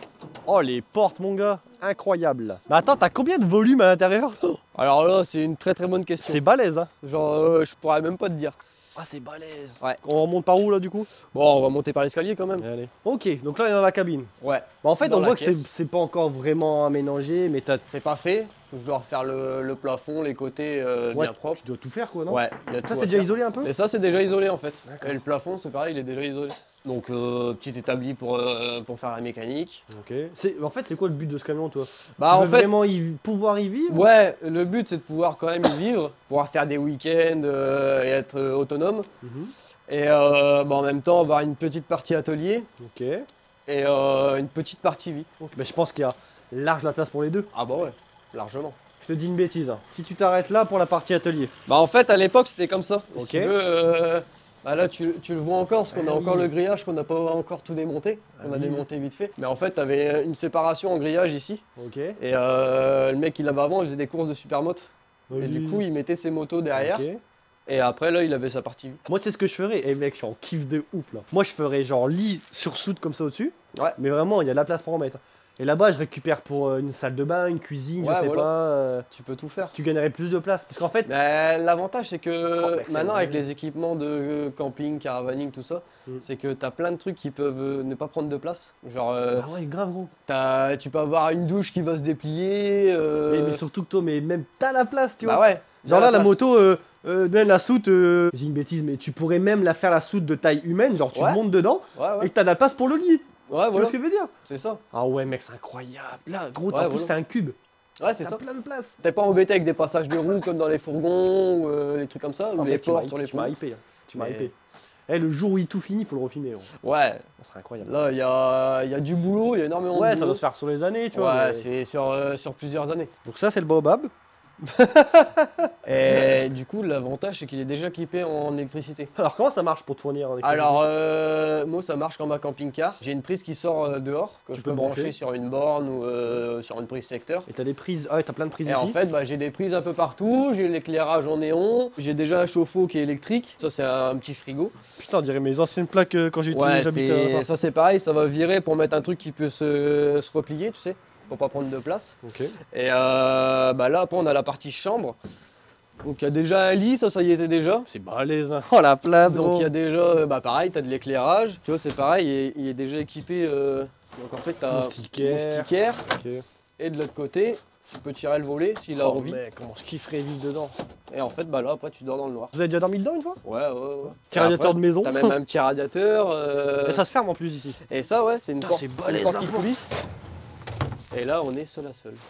[SPEAKER 2] Oh les portes mon gars, incroyable. Mais attends, t'as combien de volume à l'intérieur?
[SPEAKER 1] Alors là, c'est une très très bonne question.
[SPEAKER 2] C'est balèze hein.
[SPEAKER 1] Genre, euh, je pourrais même pas te dire.
[SPEAKER 2] Ah c'est balèze.
[SPEAKER 1] Ouais.
[SPEAKER 2] On remonte par où là du coup?
[SPEAKER 1] Bon, on va monter par l'escalier quand même.
[SPEAKER 2] Allez. Ok, donc là on est dans la cabine.
[SPEAKER 1] Ouais.
[SPEAKER 2] Bah, en fait
[SPEAKER 1] Dans
[SPEAKER 2] on
[SPEAKER 1] la
[SPEAKER 2] voit que
[SPEAKER 1] caisse.
[SPEAKER 2] c'est pas encore vraiment aménagé, mais t'as...
[SPEAKER 1] C'est pas fait. Je dois refaire le, le plafond, les côtés euh,
[SPEAKER 2] Ouais,
[SPEAKER 1] bien propres.
[SPEAKER 2] tu dois tout faire quoi non?
[SPEAKER 1] Ouais. Il y a tout
[SPEAKER 2] Ça
[SPEAKER 1] à
[SPEAKER 2] c'est déjà
[SPEAKER 1] faire.
[SPEAKER 2] isolé un peu?
[SPEAKER 1] Et ça, c'est déjà isolé en fait.
[SPEAKER 2] D'accord.
[SPEAKER 1] Et le plafond, c'est pareil, il est déjà isolé. Donc, euh, petit établi pour, euh, pour faire la mécanique.
[SPEAKER 2] Ok. En fait c'est quoi le but de ce camion toi?
[SPEAKER 1] Bah,
[SPEAKER 2] Tu
[SPEAKER 1] en
[SPEAKER 2] veux
[SPEAKER 1] fait,
[SPEAKER 2] vraiment y... pouvoir y vivre?
[SPEAKER 1] ouais, le but c'est de pouvoir quand même y vivre, pouvoir faire des week-ends euh, et être euh, autonome.
[SPEAKER 2] Mhm.
[SPEAKER 1] Et euh, bah, en même temps, avoir une petite partie atelier
[SPEAKER 2] Ok.
[SPEAKER 1] et euh, une petite partie vie.
[SPEAKER 2] Ok. Bah, je pense qu'il y a large la place pour les deux.
[SPEAKER 1] Ah bah ouais, largement.
[SPEAKER 2] Je te dis une bêtise. Hein. Si tu t'arrêtes là pour la partie atelier.
[SPEAKER 1] Bah en fait, à l'époque, c'était comme ça.
[SPEAKER 2] Ok.
[SPEAKER 1] Si tu veux, euh, bah là, tu, tu le vois encore, parce qu'on
[SPEAKER 2] Ah
[SPEAKER 1] a encore
[SPEAKER 2] oui.
[SPEAKER 1] le grillage qu'on n'a pas encore tout démonté.
[SPEAKER 2] Ah
[SPEAKER 1] On a
[SPEAKER 2] oui.
[SPEAKER 1] démonté vite fait. Mais en fait, tu avais une séparation en grillage ici.
[SPEAKER 2] Ok.
[SPEAKER 1] Et euh, le mec qui l'avait avant, il faisait des courses de supermoto. Et du coup, il mettait ses motos derrière.
[SPEAKER 2] Ok.
[SPEAKER 1] Et après, là, il avait sa partie vie.
[SPEAKER 2] Moi, tu sais ce que je ferais? Eh mec, je suis en kiff de ouf là. Moi, je ferais genre lit sur soude comme ça au-dessus.
[SPEAKER 1] Ouais.
[SPEAKER 2] Mais vraiment, il y a de la place pour en mettre. Et là-bas, je récupère pour euh, une salle de bain, une cuisine,
[SPEAKER 1] Ouais,
[SPEAKER 2] je sais
[SPEAKER 1] voilà.
[SPEAKER 2] pas. euh,
[SPEAKER 1] Tu peux tout faire.
[SPEAKER 2] tu gagnerais plus de place. Parce qu'en fait,
[SPEAKER 1] Mais l'avantage, c'est que
[SPEAKER 2] Oh, mec, c'est
[SPEAKER 1] maintenant,
[SPEAKER 2] vrai.
[SPEAKER 1] avec les équipements de camping, caravaning, tout ça,
[SPEAKER 2] Mm.
[SPEAKER 1] c'est que tu as plein de trucs qui peuvent euh, ne pas prendre de place. Genre, euh,
[SPEAKER 2] ah ouais, grave gros.
[SPEAKER 1] t'as- tu peux avoir une douche qui va se déplier. euh,
[SPEAKER 2] Mais, mais surtout que toi, mais même t'as la place, tu
[SPEAKER 1] bah
[SPEAKER 2] vois.
[SPEAKER 1] ouais.
[SPEAKER 2] Genre
[SPEAKER 1] t'as
[SPEAKER 2] là, la
[SPEAKER 1] place.
[SPEAKER 2] moto, euh, euh, même la soute, euh, j'ai une bêtise, mais tu pourrais même la faire la soute de taille humaine, genre tu
[SPEAKER 1] Ouais.
[SPEAKER 2] montes dedans
[SPEAKER 1] Ouais, ouais.
[SPEAKER 2] et que t'as de la place pour le lit.
[SPEAKER 1] Ouais,
[SPEAKER 2] Tu vois
[SPEAKER 1] voilà.
[SPEAKER 2] ce que je veux dire?
[SPEAKER 1] C'est ça.
[SPEAKER 2] Ah ouais, mec, c'est incroyable. Là, gros,
[SPEAKER 1] Ouais,
[SPEAKER 2] en plus,
[SPEAKER 1] voilà.
[SPEAKER 2] c'est un cube.
[SPEAKER 1] Ouais, c'est
[SPEAKER 2] T'as
[SPEAKER 1] ça.
[SPEAKER 2] plein de place.
[SPEAKER 1] T'es pas embêté avec des passages de roues comme dans les fourgons ou euh, des trucs comme ça, ou
[SPEAKER 2] Ah,
[SPEAKER 1] les
[SPEAKER 2] mec, tu m'as
[SPEAKER 1] portes sur les
[SPEAKER 2] tu m'as
[SPEAKER 1] fourgons.
[SPEAKER 2] hypé. hein. Tu m'as
[SPEAKER 1] Mais-
[SPEAKER 2] hypé. Eh, le jour où il tout finit, il faut le refilmer. gros.
[SPEAKER 1] Ouais,
[SPEAKER 2] Ça serait incroyable.
[SPEAKER 1] là, il y a, il y a du boulot, il y a énormément
[SPEAKER 2] Ouais,
[SPEAKER 1] de
[SPEAKER 2] ça
[SPEAKER 1] boulot.
[SPEAKER 2] doit se faire sur les années, tu vois.
[SPEAKER 1] Ouais,
[SPEAKER 2] mais-
[SPEAKER 1] c'est sur, euh, sur plusieurs années.
[SPEAKER 2] Donc ça, c'est le baobab.
[SPEAKER 1] Et du coup, l'avantage, c'est qu'il est déjà équipé en électricité.
[SPEAKER 2] Alors, comment ça marche pour te fournir en électricité?
[SPEAKER 1] Alors, euh, moi, ça marche comme un camping-car. J'ai une prise qui sort euh, dehors, que
[SPEAKER 2] Tu
[SPEAKER 1] je
[SPEAKER 2] peux
[SPEAKER 1] peux
[SPEAKER 2] brancher.
[SPEAKER 1] brancher sur une borne ou euh, sur une prise secteur.
[SPEAKER 2] Et t'as des prises. Ah ouais, t'as plein de prises
[SPEAKER 1] Et
[SPEAKER 2] ici.
[SPEAKER 1] en fait, bah, j'ai des prises un peu partout, j'ai l'éclairage en néon, j'ai déjà un chauffe-eau qui est électrique. Ça, c'est un petit frigo.
[SPEAKER 2] Putain, on dirait mes anciennes plaques euh, quand j'étais
[SPEAKER 1] Ouais,
[SPEAKER 2] j'habitais
[SPEAKER 1] c'est-
[SPEAKER 2] à Paris.
[SPEAKER 1] ça, c'est pareil, ça va virer pour mettre un truc qui peut se, se replier, tu sais, pour pas prendre de place.
[SPEAKER 2] Ok.
[SPEAKER 1] Et euh, bah là, après, on a la partie chambre. Donc, il y a déjà un lit, ça, ça y était déjà.
[SPEAKER 2] C'est balèze, hein. Oh la place,
[SPEAKER 1] Donc,
[SPEAKER 2] gros.
[SPEAKER 1] il y a déjà, euh, bah pareil, tu as de l'éclairage. Tu vois, c'est pareil, il est, il est déjà équipé. euh, donc, en fait, tu as
[SPEAKER 2] Moustiquaire.
[SPEAKER 1] moustiquaire.
[SPEAKER 2] Ok.
[SPEAKER 1] Et de l'autre côté, tu peux tirer le volet s'il a
[SPEAKER 2] Oh,
[SPEAKER 1] envie.
[SPEAKER 2] mec, comment je kifferais vivre dedans.
[SPEAKER 1] Et en fait, bah là, après, tu dors dans le noir.
[SPEAKER 2] Vous avez déjà dormi dedans une fois?
[SPEAKER 1] Ouais, ouais, ouais.
[SPEAKER 2] Petit radiateur de maison.
[SPEAKER 1] T'as même un petit radiateur. euh,
[SPEAKER 2] Et ça se ferme en plus ici.
[SPEAKER 1] Et ça, ouais, c'est une
[SPEAKER 2] Putain,
[SPEAKER 1] porte,
[SPEAKER 2] c'est
[SPEAKER 1] c'est une
[SPEAKER 2] balèze,
[SPEAKER 1] porte
[SPEAKER 2] la
[SPEAKER 1] qui
[SPEAKER 2] porte.
[SPEAKER 1] coulisse. Et là, on est seul à seul.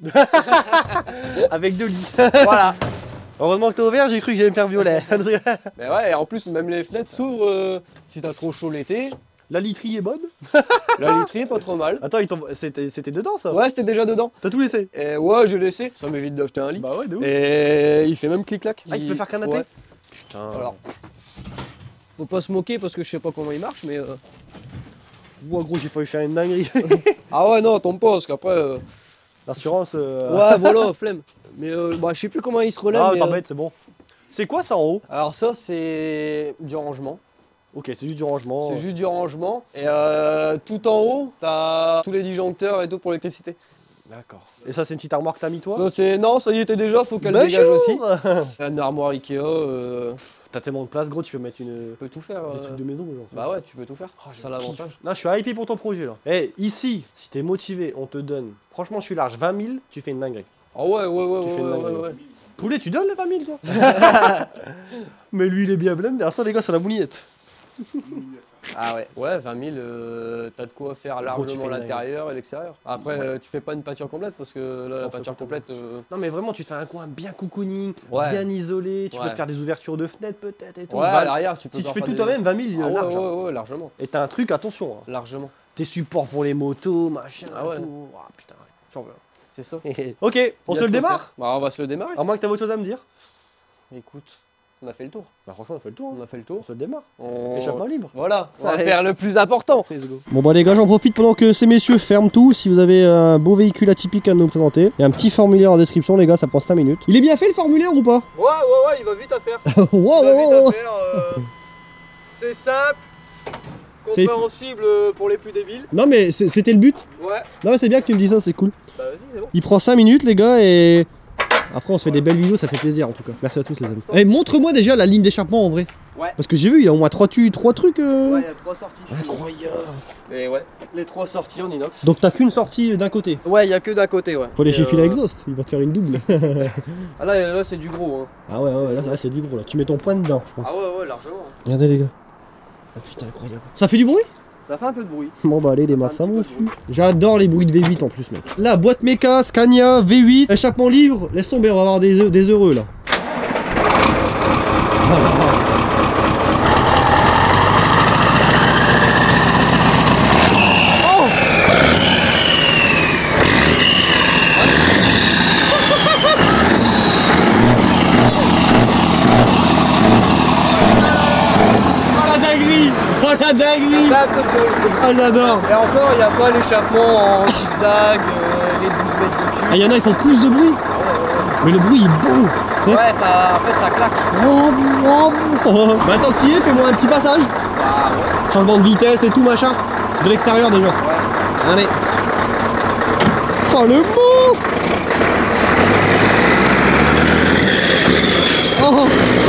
[SPEAKER 2] Avec deux lits.
[SPEAKER 1] Voilà.
[SPEAKER 2] Heureusement que t'as ouvert, j'ai cru que j'allais me faire violet.
[SPEAKER 1] Mais ouais, et en plus, même les fenêtres s'ouvrent euh, si t'as trop chaud l'été.
[SPEAKER 2] La literie est bonne.
[SPEAKER 1] La literie, pas trop mal.
[SPEAKER 2] Attends, il t'en- c'était c'était dedans ça?
[SPEAKER 1] Ouais, c'était déjà dedans.
[SPEAKER 2] T'as tout laissé?
[SPEAKER 1] Et ouais, j'ai laissé. Ça m'évite d'acheter un lit.
[SPEAKER 2] Bah ouais, de ouf.
[SPEAKER 1] Et il fait même clic-clac.
[SPEAKER 2] Ah, il peut faire canapé?
[SPEAKER 1] Ouais.
[SPEAKER 2] Putain.
[SPEAKER 1] Alors, faut pas se moquer parce que je sais pas comment il marche, mais. euh,
[SPEAKER 2] Ouah, gros, j'ai failli faire une dinguerie.
[SPEAKER 1] Ah ouais, non, tombe pas, parce qu'après. euh,
[SPEAKER 2] L'assurance. Euh...
[SPEAKER 1] Ouais, voilà, flemme. Mais euh, bah, je sais plus comment il se relève.
[SPEAKER 2] Ah,
[SPEAKER 1] mais,
[SPEAKER 2] t'embête,
[SPEAKER 1] euh,
[SPEAKER 2] c'est bon. C'est quoi ça en haut?
[SPEAKER 1] Alors, ça, c'est du rangement.
[SPEAKER 2] Ok, c'est juste du rangement.
[SPEAKER 1] C'est juste du rangement. Et euh, tout en haut, t'as tous les disjoncteurs et tout pour l'électricité.
[SPEAKER 2] D'accord. Et ça, c'est une petite armoire que t'as mis toi?
[SPEAKER 1] Ça, c'est. Non, ça y était déjà, faut qu'elle
[SPEAKER 2] Bonjour.
[SPEAKER 1] dégage aussi. Un armoire Ikea, euh,
[SPEAKER 2] T'as tellement de place, gros, tu peux mettre une...
[SPEAKER 1] tu peux tout faire.
[SPEAKER 2] des
[SPEAKER 1] euh,
[SPEAKER 2] trucs de maison. Genre.
[SPEAKER 1] Bah ouais, tu peux tout faire.
[SPEAKER 2] Oh, je
[SPEAKER 1] c'est ça l'avantage.
[SPEAKER 2] kiffe. Là, je suis hypé pour ton projet là. Eh, ici, si t'es motivé, on te donne. Franchement, je suis large. vingt mille, tu fais une dinguerie.
[SPEAKER 1] Ah ouais, ouais, ouais,
[SPEAKER 2] Tu
[SPEAKER 1] ouais,
[SPEAKER 2] fais une
[SPEAKER 1] ouais,
[SPEAKER 2] dinguerie.
[SPEAKER 1] ouais, ouais.
[SPEAKER 2] Poulet, tu donnes les vingt mille toi? Mais lui, il est bien blême. Derrière ça, les gars, c'est la moulinette.
[SPEAKER 1] Ah ouais, ouais, vingt mille, euh, t'as de quoi faire
[SPEAKER 2] Gros, tu fais
[SPEAKER 1] largement
[SPEAKER 2] une
[SPEAKER 1] l'intérieur et l'extérieur. Après,
[SPEAKER 2] Ouais.
[SPEAKER 1] euh, tu fais pas une peinture complète parce que là, la
[SPEAKER 2] On fait
[SPEAKER 1] peinture
[SPEAKER 2] pas
[SPEAKER 1] complète. euh,
[SPEAKER 2] Non, mais vraiment, tu te fais un coin bien cocooning,
[SPEAKER 1] Ouais.
[SPEAKER 2] bien isolé. Tu peux
[SPEAKER 1] Ouais.
[SPEAKER 2] te faire des ouvertures de fenêtres peut-être et tout.
[SPEAKER 1] Ouais, à
[SPEAKER 2] Bah,
[SPEAKER 1] l'arrière, tu peux.
[SPEAKER 2] si tu
[SPEAKER 1] faire
[SPEAKER 2] fais
[SPEAKER 1] pas
[SPEAKER 2] tout
[SPEAKER 1] des-
[SPEAKER 2] toi-même, vingt mille,
[SPEAKER 1] Ah ouais,
[SPEAKER 2] large. hein.
[SPEAKER 1] ouais, ouais, largement.
[SPEAKER 2] Et t'as un truc, attention. hein.
[SPEAKER 1] Largement.
[SPEAKER 2] Tes supports pour les motos, machin,
[SPEAKER 1] Ah ouais.
[SPEAKER 2] tout. Ah putain, ouais, j'en veux.
[SPEAKER 1] C'est ça.
[SPEAKER 2] Ok, on
[SPEAKER 1] Il y
[SPEAKER 2] se
[SPEAKER 1] a
[SPEAKER 2] le
[SPEAKER 1] de quoi
[SPEAKER 2] démarre?
[SPEAKER 1] faire. Bah, on va se le démarrer.
[SPEAKER 2] À moins que t'aies autre chose à me dire.
[SPEAKER 1] Écoute, on a fait le tour.
[SPEAKER 2] Bah franchement, on fait le tour.
[SPEAKER 1] On
[SPEAKER 2] hein.
[SPEAKER 1] a fait le
[SPEAKER 2] On
[SPEAKER 1] tour.
[SPEAKER 2] se le démarre.
[SPEAKER 1] On...
[SPEAKER 2] Échappement libre.
[SPEAKER 1] Voilà, on va
[SPEAKER 2] Allez.
[SPEAKER 1] faire le plus important.
[SPEAKER 2] Let's go. Bon bah les gars, j'en profite pendant que ces messieurs ferment tout. Si vous avez un beau véhicule atypique à nous présenter, il y a un petit formulaire en description les gars, ça prend cinq minutes. Il est bien fait le formulaire ou pas?
[SPEAKER 1] Ouais, ouais, ouais, il va vite à faire.
[SPEAKER 2] Wow,
[SPEAKER 1] Il va
[SPEAKER 2] wow,
[SPEAKER 1] vite
[SPEAKER 2] wow.
[SPEAKER 1] à faire. euh, C'est simple.
[SPEAKER 2] C'est-
[SPEAKER 1] compréhensible pour les plus débiles.
[SPEAKER 2] Non mais c'est- c'était le but.
[SPEAKER 1] Ouais.
[SPEAKER 2] Non mais c'est bien que tu me dis ça, c'est cool.
[SPEAKER 1] Bah vas-y, c'est bon.
[SPEAKER 2] Il prend cinq minutes les gars et... Après on se fait des belles vidéos, ça fait plaisir en tout cas. Merci à tous les amis. Eh, montre-moi déjà la ligne d'échappement en vrai.
[SPEAKER 1] Ouais.
[SPEAKER 2] Parce que j'ai vu, il y a au moins trois, tu... trois trucs. Euh...
[SPEAKER 1] Ouais, il y a trois sorties.
[SPEAKER 2] Incroyable.
[SPEAKER 1] Et ouais, les trois sorties en inox.
[SPEAKER 2] Donc t'as qu'une sortie d'un côté.
[SPEAKER 1] Ouais, il y a que d'un côté, ouais.
[SPEAKER 2] Faut aller chez
[SPEAKER 1] Et,
[SPEAKER 2] Fil
[SPEAKER 1] euh,
[SPEAKER 2] Exhaust, il va te faire une double.
[SPEAKER 1] Ah là, là c'est du gros. Hein.
[SPEAKER 2] Ah ouais, ouais, là, là c'est du gros là. Tu mets ton poing dedans, je pense.
[SPEAKER 1] Ah ouais, ouais, largement. Hein.
[SPEAKER 2] Regardez les gars. Ah putain, incroyable. Ça fait du bruit?
[SPEAKER 1] Ça fait un peu de bruit.
[SPEAKER 2] Bon bah allez les masses, ça
[SPEAKER 1] un petit
[SPEAKER 2] m'en
[SPEAKER 1] peu de
[SPEAKER 2] fout. J'adore les bruits de V huit en plus mec. Là, boîte méca, Scania, V huit, échappement libre, laisse tomber, on va avoir des, des heureux là. Oh la dinguerie! Oh la dinguerie!
[SPEAKER 1] Ça fait un peu de bruit.
[SPEAKER 2] Ah j'adore!
[SPEAKER 1] Et encore, il n'y a pas l'échappement en zigzag, euh, les douze mètres de cul.
[SPEAKER 2] Ah y'en a ils font plus de bruit!
[SPEAKER 1] Ah ouais, ouais,
[SPEAKER 2] Mais le bruit il est beau!
[SPEAKER 1] ouais. Ouais, ça, en fait, ça claque.
[SPEAKER 2] Oh, oh, oh. Bah attends que tu y es, fais-moi un petit passage!
[SPEAKER 1] Ah ouais.
[SPEAKER 2] Changement de vitesse et tout machin. De l'extérieur déjà.
[SPEAKER 1] Ouais.
[SPEAKER 2] Allez. Oh le monstre. Oh.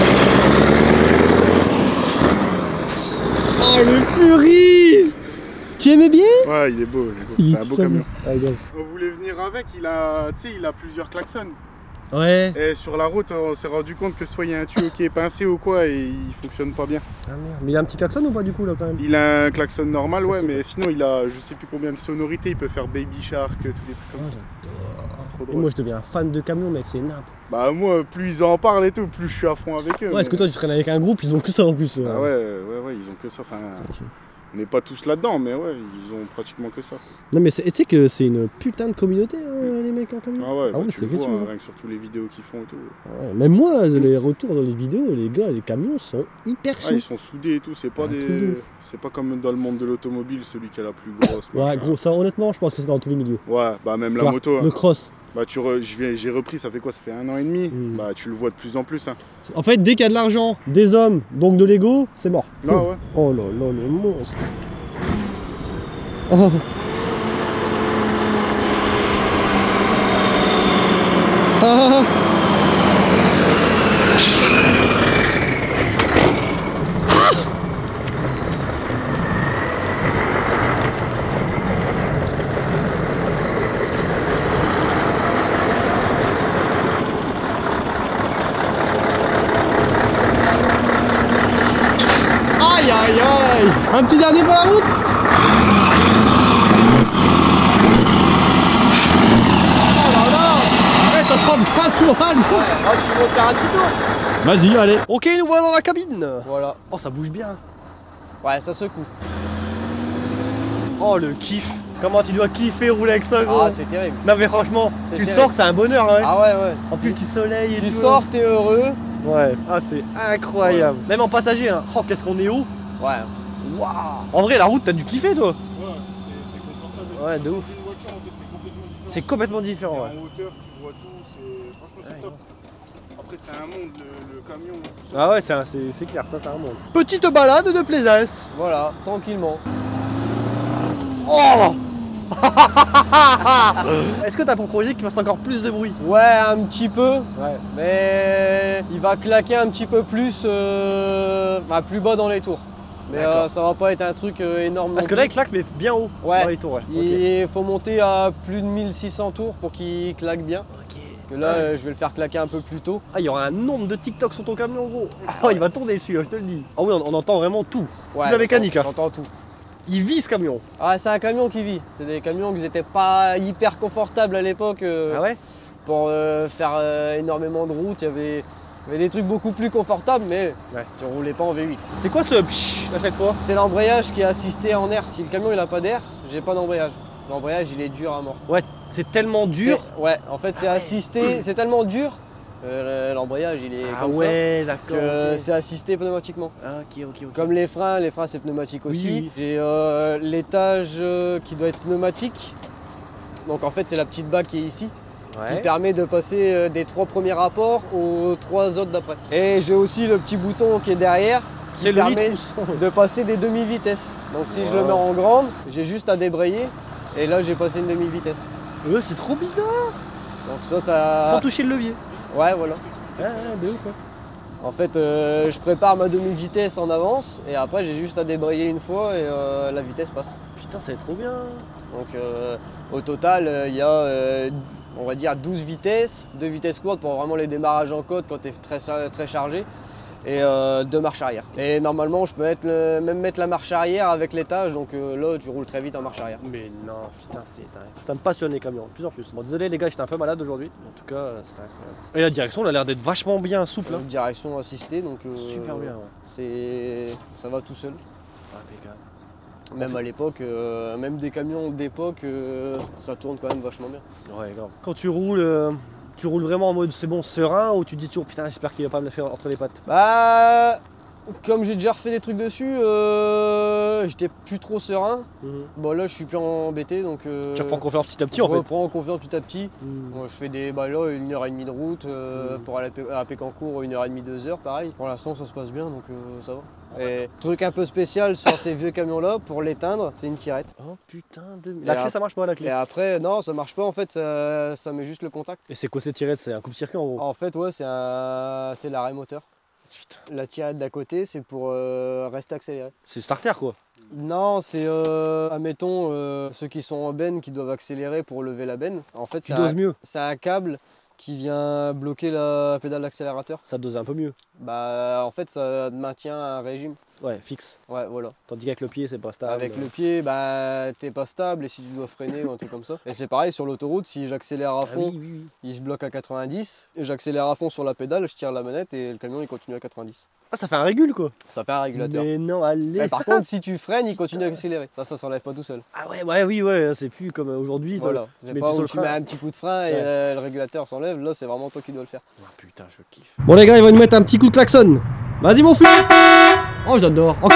[SPEAKER 2] Oh le puriste. Tu aimais bien?
[SPEAKER 3] Ouais, il est beau, il est beau. C'est un beau
[SPEAKER 2] putain,
[SPEAKER 3] camion.
[SPEAKER 2] ah, grave.
[SPEAKER 3] On voulait venir avec, il a, tu sais, il a plusieurs klaxons.
[SPEAKER 2] Ouais.
[SPEAKER 3] Et sur la route, on s'est rendu compte que soit il y a un tuyau qui est pincé ou quoi et il fonctionne pas bien.
[SPEAKER 2] Ah merde. Mais il y a un petit klaxon ou pas du coup là quand même?
[SPEAKER 3] Il a un klaxon normal,
[SPEAKER 2] Ça,
[SPEAKER 3] ouais,
[SPEAKER 2] c'est
[SPEAKER 3] mais sinon il a je sais plus combien de sonorités, il peut faire Baby Shark, tous des trucs comme
[SPEAKER 2] Oh,
[SPEAKER 3] ça.
[SPEAKER 2] j'adore.
[SPEAKER 3] C'est trop
[SPEAKER 2] Et
[SPEAKER 3] drôle.
[SPEAKER 2] moi je deviens un fan de camions mec, c'est nimp.
[SPEAKER 3] Bah moi, plus ils en parlent et tout, plus je suis à fond avec eux.
[SPEAKER 2] Ouais, est-ce que toi tu traînes avec un groupe, ils ont que ça en plus. euh.
[SPEAKER 3] Ah ouais, ouais, ouais, ils ont que ça. Enfin, on n'est pas tous là-dedans, mais ouais, ils ont pratiquement que ça.
[SPEAKER 2] Non mais c'est- tu sais que c'est une putain de communauté hein, les mecs en camion.
[SPEAKER 3] Ah ouais,
[SPEAKER 2] Ah
[SPEAKER 3] bah,
[SPEAKER 2] oui,
[SPEAKER 3] tu
[SPEAKER 2] c'est
[SPEAKER 3] le vois,
[SPEAKER 2] effectivement.
[SPEAKER 3] hein, rien que sur toutes les vidéos qu'ils font et tout.
[SPEAKER 2] Ouais, même moi, les retours dans les vidéos, les gars, les camions sont hyper
[SPEAKER 3] Ah,
[SPEAKER 2] chauds.
[SPEAKER 3] ils sont soudés et tout, c'est pas
[SPEAKER 2] Un truc de
[SPEAKER 3] des.
[SPEAKER 2] ouf.
[SPEAKER 3] C'est pas comme dans le monde de l'automobile, celui qui a la plus grosse.
[SPEAKER 2] Ouais,
[SPEAKER 3] machin.
[SPEAKER 2] gros, ça honnêtement, je pense que c'est dans tous les milieux.
[SPEAKER 3] Ouais, bah même la
[SPEAKER 2] Voir
[SPEAKER 3] moto.
[SPEAKER 2] Le
[SPEAKER 3] hein.
[SPEAKER 2] cross.
[SPEAKER 3] Bah tu re- je viens- j'ai repris, ça fait quoi? Ça fait un an et demi.
[SPEAKER 2] Mm.
[SPEAKER 3] Bah tu le vois de plus en plus. Hein.
[SPEAKER 2] En fait, dès qu'il y a de l'argent, des hommes, donc de l'ego, c'est mort.
[SPEAKER 3] Ah ouais.
[SPEAKER 2] Oh là là, le monstre. Oh. Ah. Aïe aïe aïe. Un petit dernier pour la route. Oh là là. Eh, ça prend pas souvent.
[SPEAKER 1] Ah, tu vas faire un petit tour.
[SPEAKER 2] Vas-y, allez. Ok, nous voilà dans la cabine.
[SPEAKER 1] Voilà.
[SPEAKER 2] Oh, ça bouge bien.
[SPEAKER 1] Ouais, ça secoue.
[SPEAKER 2] Oh, le kiff. Comment tu dois kiffer rouler avec ça, gros.
[SPEAKER 1] Ah, c'est terrible.
[SPEAKER 2] Non, mais franchement,
[SPEAKER 1] C'est
[SPEAKER 2] tu
[SPEAKER 1] terrible.
[SPEAKER 2] sors, c'est un bonheur, hein.
[SPEAKER 1] Ah ouais, ouais.
[SPEAKER 2] En plus, petit soleil et
[SPEAKER 1] Tu
[SPEAKER 2] tout.
[SPEAKER 1] sors, t'es heureux.
[SPEAKER 2] Ouais. Ah, c'est incroyable. Même en passager, hein. Oh, qu'est-ce qu'on est haut.
[SPEAKER 1] Ouais.
[SPEAKER 2] Waouh. En vrai, la route, t'as dû kiffer, toi.
[SPEAKER 3] Ouais, c'est confortable.
[SPEAKER 2] Ouais, de ouf.
[SPEAKER 3] Une voiture, en fait,
[SPEAKER 2] C'est complètement différent, ouais.
[SPEAKER 3] En hauteur, tu vois tout, c'est franchement c'est
[SPEAKER 2] Ouais.
[SPEAKER 3] top. Après c'est un monde le, le camion. tout ça.
[SPEAKER 2] Ah ouais, c'est un- c'est c'est clair, ça, ça remonte. Petite balade de plaisance.
[SPEAKER 1] Voilà, tranquillement.
[SPEAKER 2] Oh. Est-ce que t'as pour projet qu'il fasse encore plus de bruit?
[SPEAKER 1] Ouais, un petit peu.
[SPEAKER 2] Ouais.
[SPEAKER 1] Mais il va claquer un petit peu plus, euh, bah, plus bas dans les tours. Mais
[SPEAKER 2] D'accord.
[SPEAKER 1] euh, ça va pas être un truc euh, énorme.
[SPEAKER 2] Parce
[SPEAKER 1] non
[SPEAKER 2] que là,
[SPEAKER 1] plus.
[SPEAKER 2] il claque, mais bien haut.
[SPEAKER 1] Ouais.
[SPEAKER 2] Dans les tours, ouais.
[SPEAKER 1] Il faut monter à plus de mille six cents tours pour qu'il claque bien.
[SPEAKER 2] Ok.
[SPEAKER 1] Parce que là,
[SPEAKER 2] Ouais.
[SPEAKER 1] euh, je vais le faire claquer un peu plus tôt.
[SPEAKER 2] Ah, il y aura un nombre de TikTok sur ton camion, gros. Ah, il va tourner celui-là, je te le dis. Ah oui, on, on entend vraiment tout.
[SPEAKER 1] Ouais,
[SPEAKER 2] la mécanique, hein.
[SPEAKER 1] j'entends tout.
[SPEAKER 2] Il vit ce camion.
[SPEAKER 1] Ah, c'est un camion qui vit. C'est des camions qui n'étaient pas hyper confortables à l'époque. euh,
[SPEAKER 2] Ah ouais?
[SPEAKER 1] Pour euh, faire euh, énormément de routes, il y avait, il y avait des trucs beaucoup plus confortables, mais
[SPEAKER 2] Ouais.
[SPEAKER 1] tu roulais pas en V huit.
[SPEAKER 2] C'est quoi ce pshh à chaque fois?
[SPEAKER 1] C'est l'embrayage qui est assisté en air. Si le camion il a pas d'air, j'ai pas d'embrayage. L'embrayage il est dur à mort.
[SPEAKER 2] Ouais, c'est tellement dur.
[SPEAKER 1] C'est- Ouais, en fait c'est assisté, c'est tellement dur, euh, l'embrayage il est
[SPEAKER 2] Ah
[SPEAKER 1] comme
[SPEAKER 2] ouais,
[SPEAKER 1] ça,
[SPEAKER 2] d'accord.
[SPEAKER 1] que
[SPEAKER 2] ok.
[SPEAKER 1] c'est assisté pneumatiquement.
[SPEAKER 2] Ah, ok, ok, ok.
[SPEAKER 1] Comme les freins, les freins c'est pneumatique aussi.
[SPEAKER 2] Oui, oui.
[SPEAKER 1] J'ai euh, l'étage euh, qui doit être pneumatique. Donc en fait c'est la petite bague qui est ici, qui
[SPEAKER 2] Ouais.
[SPEAKER 1] permet de passer euh, des trois premiers rapports aux trois autres d'après. Et j'ai aussi le petit bouton qui est derrière
[SPEAKER 2] C'est le
[SPEAKER 1] permet
[SPEAKER 2] huit
[SPEAKER 1] de passer des demi-vitesses. Donc si je le
[SPEAKER 2] Wow.
[SPEAKER 1] mets en grande, j'ai juste à débrayer et là j'ai passé une demi-vitesse.
[SPEAKER 2] Ouais, c'est trop bizarre.
[SPEAKER 1] Donc ça, ça...
[SPEAKER 2] Sans toucher le levier.
[SPEAKER 1] Ouais, voilà.
[SPEAKER 2] Ouais, ouais, de ouf, ouais.
[SPEAKER 1] En fait, euh, je prépare ma demi-vitesse en avance et après j'ai juste à débrayer une fois et euh, la vitesse passe.
[SPEAKER 2] Putain, ça va être trop bien.
[SPEAKER 1] Donc euh, au total, euh, il y a, euh, on va dire, douze vitesses, deux vitesses courtes pour vraiment les démarrages en côte quand tu es très, très chargé et euh, deux marches arrière. Et normalement, je peux mettre le- même mettre la marche arrière avec l'étage, donc euh, là, tu roules très vite en marche arrière.
[SPEAKER 2] Mais non, putain, c'est dingue. Ça me passionne les camions, de plus en plus. Bon, désolé les gars, j'étais un peu malade aujourd'hui. En tout cas, euh, c'était incroyable. Et la direction, elle a l'air d'être vachement bien souple. Hein.
[SPEAKER 1] Une direction assistée, donc euh,
[SPEAKER 2] Super bien, ouais.
[SPEAKER 1] c'est, ça va tout seul.
[SPEAKER 2] Impeccable.
[SPEAKER 1] Même à l'époque, euh, même des camions d'époque, euh, ça tourne quand même vachement bien.
[SPEAKER 2] Ouais, grave. Quand tu roules, euh, tu roules vraiment en mode c'est bon, serein, ou tu te dis toujours putain, j'espère qu'il va pas me lâcher entre les pattes.
[SPEAKER 1] Bah, comme j'ai déjà refait des trucs dessus, euh, j'étais plus trop serein.
[SPEAKER 2] Mhm.
[SPEAKER 1] Bon là, je suis plus embêté, donc euh,
[SPEAKER 2] Tu reprends confiance petit à petit
[SPEAKER 1] je
[SPEAKER 2] en fait.
[SPEAKER 1] reprends confiance petit à petit.
[SPEAKER 2] Mhm.
[SPEAKER 1] Moi, je fais des bah là, une heure et demie de route euh,
[SPEAKER 2] Mhm.
[SPEAKER 1] pour aller à Pé- à Pécancourt, une heure et demie, deux heures, pareil. Pour l'instant, ça se passe bien, donc euh, ça va. Et truc un peu spécial sur ces vieux camions-là, pour l'éteindre, c'est une tirette.
[SPEAKER 2] Oh putain de. La
[SPEAKER 1] Et
[SPEAKER 2] clé
[SPEAKER 1] ap-
[SPEAKER 2] ça marche pas la
[SPEAKER 1] Et
[SPEAKER 2] clé.
[SPEAKER 1] après, non, ça marche pas en fait, ça, ça met juste le contact.
[SPEAKER 2] Et c'est quoi cette tirette? C'est un coupe-circuit en gros.
[SPEAKER 1] En fait, ouais, c'est un, c'est l'arrêt moteur.
[SPEAKER 2] Putain.
[SPEAKER 1] La tirette d'à côté, c'est pour euh, rester accéléré.
[SPEAKER 2] C'est starter quoi.
[SPEAKER 1] Non, c'est, euh, admettons, euh, ceux qui sont en benne qui doivent accélérer pour lever la benne. En fait,
[SPEAKER 2] Tu
[SPEAKER 1] c'est
[SPEAKER 2] doses
[SPEAKER 1] un,
[SPEAKER 2] mieux.
[SPEAKER 1] c'est un câble qui vient bloquer la pédale d'accélérateur.
[SPEAKER 2] Ça dose un peu mieux.
[SPEAKER 1] Bah, en fait, ça maintient un régime.
[SPEAKER 2] Ouais, fixe.
[SPEAKER 1] Ouais, voilà.
[SPEAKER 2] Tandis qu'avec le pied, c'est pas stable.
[SPEAKER 1] Avec le pied, bah, t'es pas stable et si tu dois freiner ou un truc comme ça. Et c'est pareil sur l'autoroute, si j'accélère à
[SPEAKER 2] Ah
[SPEAKER 1] fond,
[SPEAKER 2] oui, oui, oui.
[SPEAKER 1] il se bloque à quatre-vingt-dix. Et j'accélère à fond sur la pédale, je tire la manette et le camion il continue à quatre-vingt-dix.
[SPEAKER 2] Ah, ça fait un régule quoi.
[SPEAKER 1] Ça fait un régulateur.
[SPEAKER 2] Mais non, allez.
[SPEAKER 1] Mais par contre, si tu freines, il continue à accélérer. Ça, ça s'enlève pas tout seul.
[SPEAKER 2] Ah ouais, ouais, oui, ouais, c'est plus comme aujourd'hui. toi.
[SPEAKER 1] Voilà.
[SPEAKER 2] tu
[SPEAKER 1] C'est
[SPEAKER 2] mets
[SPEAKER 1] pas
[SPEAKER 2] le pied
[SPEAKER 1] où
[SPEAKER 2] sur le
[SPEAKER 1] tu mets
[SPEAKER 2] frein.
[SPEAKER 1] un petit coup de frein et
[SPEAKER 2] Ouais.
[SPEAKER 1] euh, le régulateur s'enlève. Là, c'est vraiment toi qui dois le faire.
[SPEAKER 2] Oh putain, je kiffe. Bon les gars, il va nous mettre un petit coup de klaxon. Vas-y mon fils. Oh, j'adore. Ok.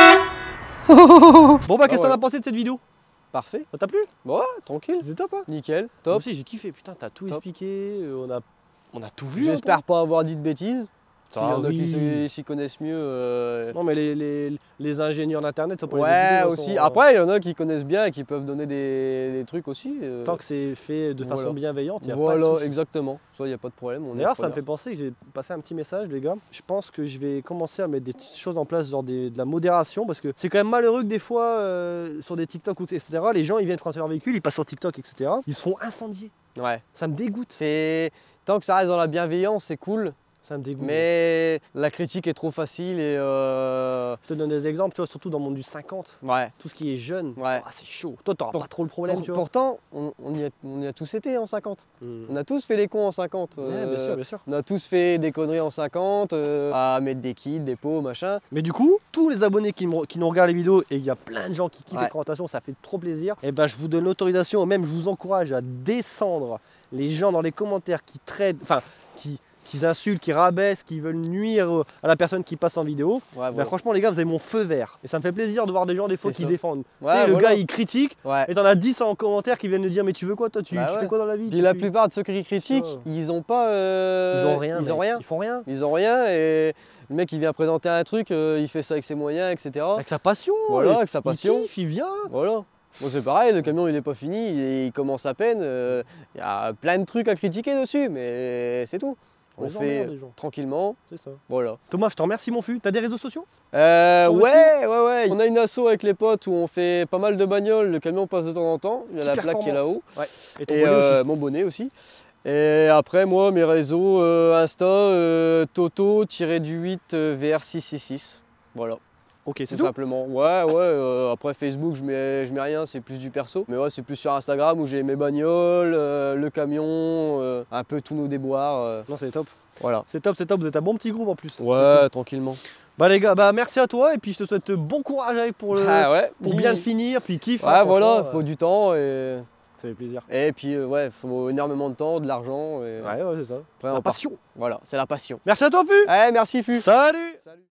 [SPEAKER 2] Bon bah, qu'est-ce que
[SPEAKER 1] ouais.
[SPEAKER 2] t'en as pensé de cette vidéo?
[SPEAKER 1] Parfait.
[SPEAKER 2] Ça t'a plu?
[SPEAKER 1] Bon, ouais, tranquille.
[SPEAKER 2] C'était top, hein?
[SPEAKER 1] Nickel.
[SPEAKER 2] Moi
[SPEAKER 1] Top.
[SPEAKER 2] aussi, j'ai kiffé. Putain, t'as tout
[SPEAKER 1] Top.
[SPEAKER 2] expliqué. euh, On a, on a tout vu.
[SPEAKER 1] J'espère pas avoir dit de bêtises. S'il y
[SPEAKER 2] Ah
[SPEAKER 1] en a qui
[SPEAKER 2] oui.
[SPEAKER 1] s'y- s'y connaissent mieux. euh,
[SPEAKER 2] Non, mais les, les, les ingénieurs d'internet sont pas les
[SPEAKER 1] Ouais,
[SPEAKER 2] écouter,
[SPEAKER 1] aussi.
[SPEAKER 2] sont, euh,
[SPEAKER 1] Après, il y en a qui connaissent bien et qui peuvent donner des, des trucs aussi. euh,
[SPEAKER 2] Tant que c'est fait de façon
[SPEAKER 1] voilà.
[SPEAKER 2] bienveillante, il n'y a pas de
[SPEAKER 1] Voilà,
[SPEAKER 2] souci.
[SPEAKER 1] exactement. Ça, il n'y a pas de problème. on est
[SPEAKER 2] D'ailleurs, ça me
[SPEAKER 1] preneur.
[SPEAKER 2] fait penser que j'ai passé un petit message, les gars. Je pense que je vais commencer à mettre des petites choses en place, genre des- de la modération, parce que c'est quand même malheureux que des fois, euh, sur des TikTok, ou et cetera, les gens ils viennent prendre leur véhicule, ils passent sur TikTok, et cetera. Ils se font incendier.
[SPEAKER 1] Ouais.
[SPEAKER 2] Ça me dégoûte.
[SPEAKER 1] C'est... Tant que ça reste dans la bienveillance, c'est cool.
[SPEAKER 2] Ça me dégoûte.
[SPEAKER 1] Mais la critique est trop facile et... euh,
[SPEAKER 2] Je te donne des exemples, tu vois, surtout dans le monde du cinquante.
[SPEAKER 1] Ouais.
[SPEAKER 2] Tout ce qui est jeune,
[SPEAKER 1] Ouais.
[SPEAKER 2] ah, c'est chaud. Toi, t'auras
[SPEAKER 1] Pour-
[SPEAKER 2] pas trop le problème,
[SPEAKER 1] Pour-
[SPEAKER 2] tu vois.
[SPEAKER 1] pourtant, on, on y a, on y a tous été en cinquante.
[SPEAKER 2] Hmm.
[SPEAKER 1] On a tous fait les cons en cinquante.
[SPEAKER 2] Ouais,
[SPEAKER 1] euh,
[SPEAKER 2] bien sûr, bien sûr.
[SPEAKER 1] On a tous fait des conneries en cinquante, euh, à mettre des kits, des pots, machin.
[SPEAKER 2] Mais du coup, tous les abonnés qui, me- qui nous regardent les vidéos, et il y a plein de gens qui kiffent
[SPEAKER 1] Ouais.
[SPEAKER 2] les présentations, ça fait trop plaisir, et ben je vous donne l'autorisation, même je vous encourage à descendre les gens dans les commentaires qui traitent, enfin, qui, qui insultent, qui rabaissent, qui veulent nuire euh, à la personne qui passe en vidéo.
[SPEAKER 1] Ouais,
[SPEAKER 2] Ben
[SPEAKER 1] voilà.
[SPEAKER 2] franchement les gars, vous avez mon feu vert. Et ça me fait plaisir de voir des gens des fois
[SPEAKER 1] C'est
[SPEAKER 2] qui
[SPEAKER 1] ça.
[SPEAKER 2] défendent.
[SPEAKER 1] Ouais,
[SPEAKER 2] Tu sais, le
[SPEAKER 1] voilà.
[SPEAKER 2] gars il critique,
[SPEAKER 1] Ouais.
[SPEAKER 2] et t'en as dix en commentaire qui viennent nous dire mais tu veux quoi toi, tu,
[SPEAKER 1] Bah
[SPEAKER 2] tu
[SPEAKER 1] ouais.
[SPEAKER 2] fais quoi dans la vie?
[SPEAKER 1] Puis
[SPEAKER 2] Tu-
[SPEAKER 1] la
[SPEAKER 2] tu-
[SPEAKER 1] plupart de ceux qui critiquent,
[SPEAKER 2] Ça.
[SPEAKER 1] ils ont pas... euh,
[SPEAKER 2] Ils ont rien.
[SPEAKER 1] Ils ont
[SPEAKER 2] mec.
[SPEAKER 1] rien.
[SPEAKER 2] Ils font rien.
[SPEAKER 1] Ils ont rien et le mec il vient présenter un truc, euh, il fait ça avec ses moyens, et cetera.
[SPEAKER 2] Avec sa passion.
[SPEAKER 1] Voilà,
[SPEAKER 2] il-
[SPEAKER 1] avec sa
[SPEAKER 2] il
[SPEAKER 1] passion.
[SPEAKER 2] kiffe, il vient.
[SPEAKER 1] Voilà. Bon, c'est pareil, le camion il est pas fini, il, il commence à peine. euh, Il y a plein de trucs à critiquer dessus, mais c'est tout.
[SPEAKER 2] On
[SPEAKER 1] On
[SPEAKER 2] les
[SPEAKER 1] fait
[SPEAKER 2] emmerde, les gens.
[SPEAKER 1] tranquillement,
[SPEAKER 2] C'est ça.
[SPEAKER 1] voilà.
[SPEAKER 2] Thomas, je te remercie mon fût. T'as des réseaux sociaux?
[SPEAKER 1] Euh,
[SPEAKER 2] Toi aussi
[SPEAKER 1] ouais, ouais, ouais. On a une asso avec les potes où on fait pas mal de bagnoles, le camion passe de temps en temps, il y a la
[SPEAKER 2] Petite
[SPEAKER 1] plaque qui est là-haut.
[SPEAKER 2] performance. Et ton
[SPEAKER 1] Et
[SPEAKER 2] bonnet
[SPEAKER 1] euh,
[SPEAKER 2] aussi.
[SPEAKER 1] mon bonnet aussi. Et après, moi, mes réseaux, euh, Insta, euh, Toto-du-huit V R six six six. Voilà.
[SPEAKER 2] Ok, c'est
[SPEAKER 1] Tout
[SPEAKER 2] tout.
[SPEAKER 1] simplement. Ouais, ouais. euh, après Facebook, je mets, je mets rien, c'est plus du perso. Mais ouais, c'est plus sur Instagram où j'ai mes bagnoles, euh, le camion, euh, un peu tous nos déboires. euh,
[SPEAKER 2] Non, c'est top.
[SPEAKER 1] voilà.
[SPEAKER 2] C'est top, c'est top. Vous êtes un bon petit groupe en plus. C'est
[SPEAKER 1] Ouais,
[SPEAKER 2] cool.
[SPEAKER 1] tranquillement.
[SPEAKER 2] Bah les gars, bah merci à toi et puis je te souhaite bon courage avec pour le,
[SPEAKER 1] Ah ouais.
[SPEAKER 2] pour
[SPEAKER 1] Dis-
[SPEAKER 2] bien le finir, puis kiff.
[SPEAKER 1] Ouais,
[SPEAKER 2] hein,
[SPEAKER 1] voilà,
[SPEAKER 2] franchement,
[SPEAKER 1] faut
[SPEAKER 2] euh,
[SPEAKER 1] du temps et,
[SPEAKER 2] Ça fait plaisir.
[SPEAKER 1] et puis euh, ouais, faut énormément de temps, de l'argent. Et
[SPEAKER 2] Ouais, ouais, c'est ça.
[SPEAKER 1] après,
[SPEAKER 2] La
[SPEAKER 1] on part-
[SPEAKER 2] passion.
[SPEAKER 1] Voilà, c'est la passion.
[SPEAKER 2] Merci à toi, Fu.
[SPEAKER 1] Ouais, merci Fu.
[SPEAKER 2] Salut.
[SPEAKER 1] Salut.